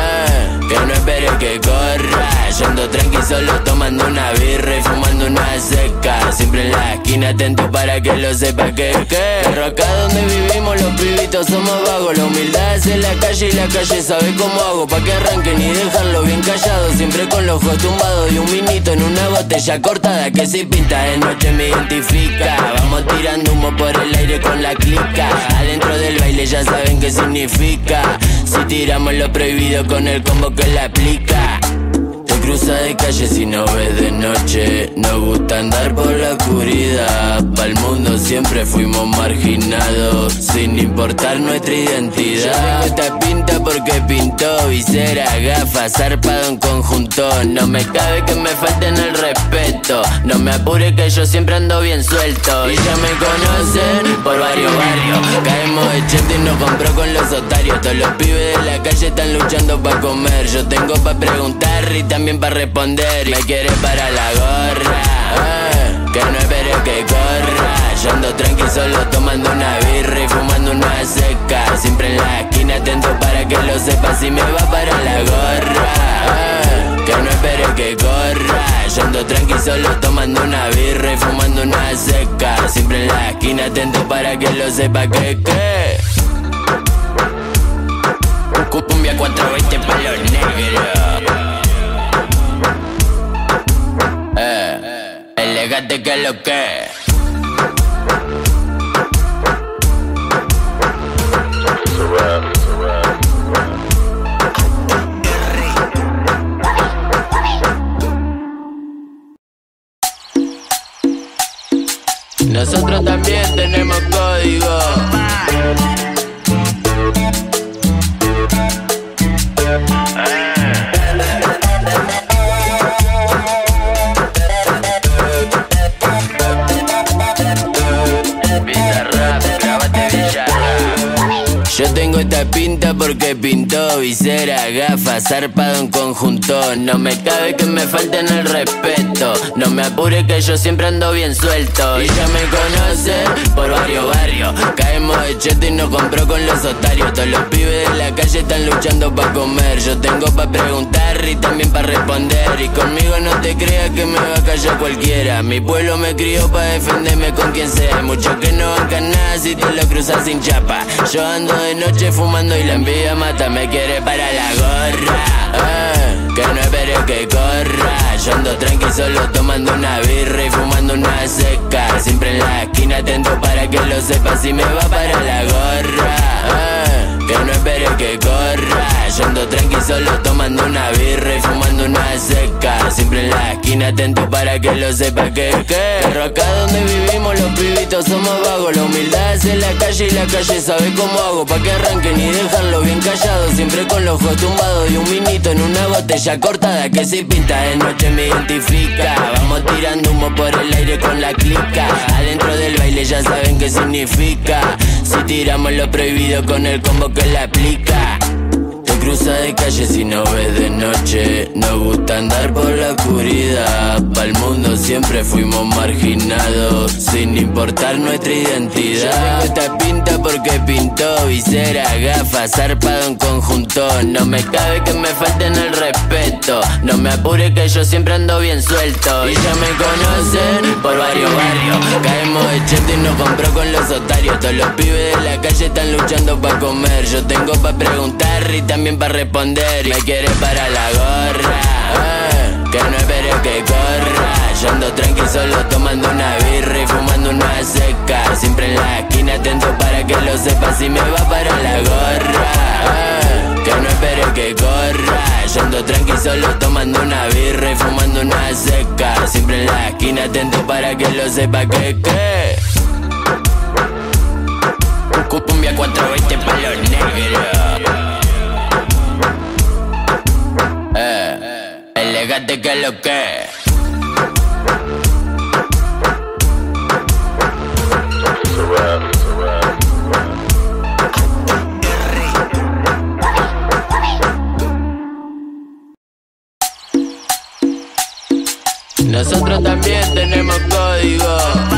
eh, que no espere que corra. Yo ando tranqui solo tomando una birra y fumando una seca. Siempre en la esquina atento para que lo sepa que que Pero acá donde vivimos los pibitos somos vagos. La humildad es en la calle y la calle sabe cómo hago. Pa' que arranquen y dejarlo bien callado. Siempre con los ojos tumbados y un vinito en una botella cortada que si pinta de noche me identifica. Vamos tirando humo por el aire con la clica. Adentro del baile ya saben qué significa. Si tiramos lo prohibido con el combo que la aplica. Cruza de calle si no ves de noche. Nos gusta andar por la oscuridad. Pa'l mundo siempre fuimos marginados, sin importar nuestra identidad. Yo tengo esta pinta porque pintó. Visera, gafas, zarpado en conjunto. No me cabe que me falten el respeto. No me apure que yo siempre ando bien suelto. Y ya me conocen por varios barrios. Caemos de cheto y nos compró con los otarios. Todos los pibes de la calle están luchando pa' comer. Yo tengo pa' preguntar y también para responder. Me quiere para la gorra, eh, que no espere que corra. Yo ando tranqui solo tomando una birra y fumando una seca. Siempre en la esquina atento para que lo sepas. Si me va para la gorra, eh, que no espere que corra. Yo ando tranqui solo tomando una birra y fumando una seca. Siempre en la esquina atento para que lo sepa que que Cumbia cuatrocientos veinte pa' los negros. Eh, elegante que lo que. Nosotros también tenemos código. Yo tengo esta pinta porque pintó. Visera, gafas, zarpado en conjunto. No me cabe que me falten el respeto. No me apure que yo siempre ando bien suelto. Y ya me conocen por varios barrios. Caemos de cheto y nos compró con los otarios. Todos los pibes de la calle están luchando pa' comer. Yo tengo pa' preguntar y también pa' responder. Y conmigo no te creas que me va a callar cualquiera. Mi pueblo me crió pa' defenderme con quien sea. Hay muchos que no bancan nada si te lo cruzas sin chapa. Yo ando de noche fumando y la envidia mata. Me quiere para la gorra, eh, que no espere que corra. Yo ando tranqui solo tomando una birra y fumando una seca. Siempre en la esquina atento para que lo sepas. Si me va para la gorra, eh, que no espere que corra. Yo ando tranqui solo tomando una birra y fumando una seca. Siempre en la esquina atento para que lo sepa que que Pero acá donde vivimos los pibitos somos vagos. La humildad es en la calle y la calle sabe cómo hago. Pa' que arranquen y dejarlo bien callado. Siempre con los ojos tumbados y un vinito en una botella cortada que si pinta de noche me identifica. Vamos tirando humo por el aire con la clica. Adentro del baile ya saben qué significa. Si tiramos lo prohibido con el combo que la aplica. Cruza de calle si no ves de noche. Nos gusta andar por la oscuridad. Pa'l mundo siempre fuimos marginados, sin importar nuestra identidad. Yo tengo esta pinta porque pintó. Visera, gafas, zarpado en conjunto. No me cabe que me falten el respeto. No me apure que yo siempre ando bien suelto. Y ya me conocen por varios barrios. Caemos de cheto y nos compró con los otarios. Todos los pibes de la calle están luchando pa' comer. Yo tengo pa' preguntar y también pa' responder. Me quiere para la gorra, eh, que no espere que corra. Yo ando tranqui solo tomando una birra y fumando una seca. Siempre en la esquina atento para que lo sepas. Si me va para la gorra, eh, que no espere que corra. Yo ando solo tomando una birra y fumando una seca. Siempre en la esquina atento para que lo sepa que que Cumbia cuatrocientos veinte pa' los negros. Eh, elegante que lo que nosotros también tenemos código.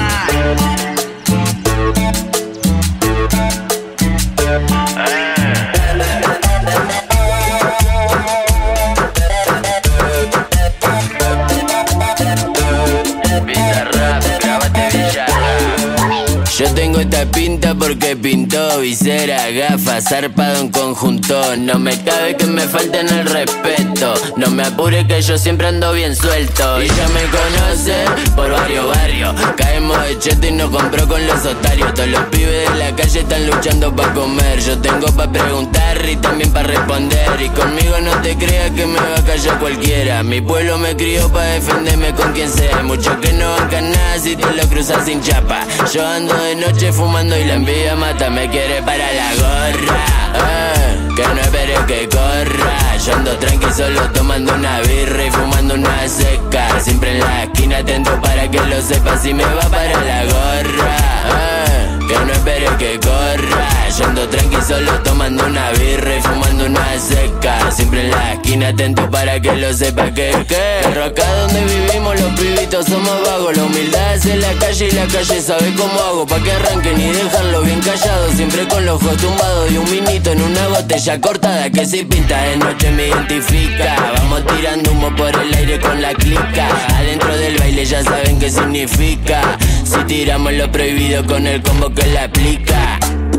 Yo tengo esta pinta porque pintó visera, gafas, zarpado en conjunto. No me cabe que me falten el respeto. No me apure que yo siempre ando bien suelto. Y ya me conocen por varios barrios. Caemos de cheto y nos compró con los otarios. Todos los pibes de la calle están luchando pa' comer. Yo tengo pa' preguntar y también pa' responder. Y conmigo no te creas que me va a callar cualquiera. Mi pueblo me crió pa' defenderme con quien sea. Hay muchos que no bancan nada si te lo cruzas sin chapa. Yo ando de noche fumando y la envidia mata. Me quiere para la gorra, eh, que no espere que corra. Yo ando tranqui solo tomando una birra y fumando una seca. Siempre en la esquina atento para que lo sepa. Si me va para la gorra, eh, que no espere que corra. Yo ando tranqui solo tomando una birra y fumando una seca. Siempre en la esquina atento para que lo sepa que que Pero acá donde vivimos los pibitos somos vagos. La humildad es en la calle y la calle sabe cómo hago pa' que arranquen y dejarlo bien callado. Siempre con los ojos tumbados y un vinito en una botella cortada que si pinta de noche me identifica. Vamos tirando humo por el aire con la clica. Adentro del baile ya saben qué significa. Si tiramos lo prohibido con el combo que la aplica.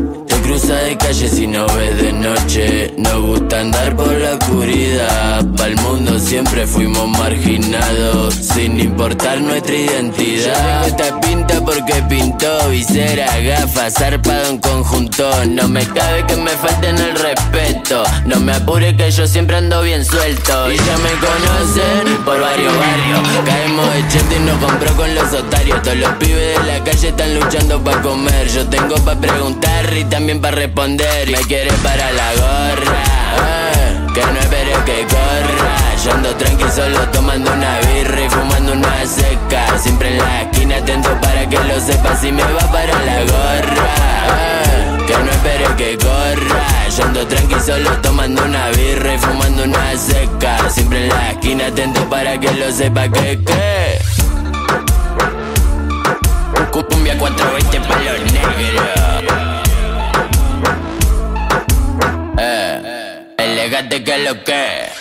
Cruza de calle si no ves de noche. Nos gusta andar por la oscuridad. Pa'l mundo siempre fuimos marginados, sin importar nuestra identidad. Yo tengo esta pinta porque pintó visera, gafas, zarpado en conjunto. No me cabe que me falten el respeto. No me apure que yo siempre ando bien suelto. Y ya me conocen por varios barrios. Caemos de cheto y nos compró con los otarios. Todos los pibes de la calle están luchando pa' comer. Yo tengo pa' preguntar y también pa' responder. Me quiere para la gorra, eh, que no espere que corra. Yo ando tranqui solo tomando una birra y fumando una seca. Siempre en la esquina atento para que lo sepa. Si me va para la gorra, eh, que no espere que corra. Yo ando tranqui solo tomando una birra y fumando una seca. Siempre en la esquina atento para que lo sepa que que Cumbia cuatrocientos veinte pa' los negros. Eh, elegante que lo que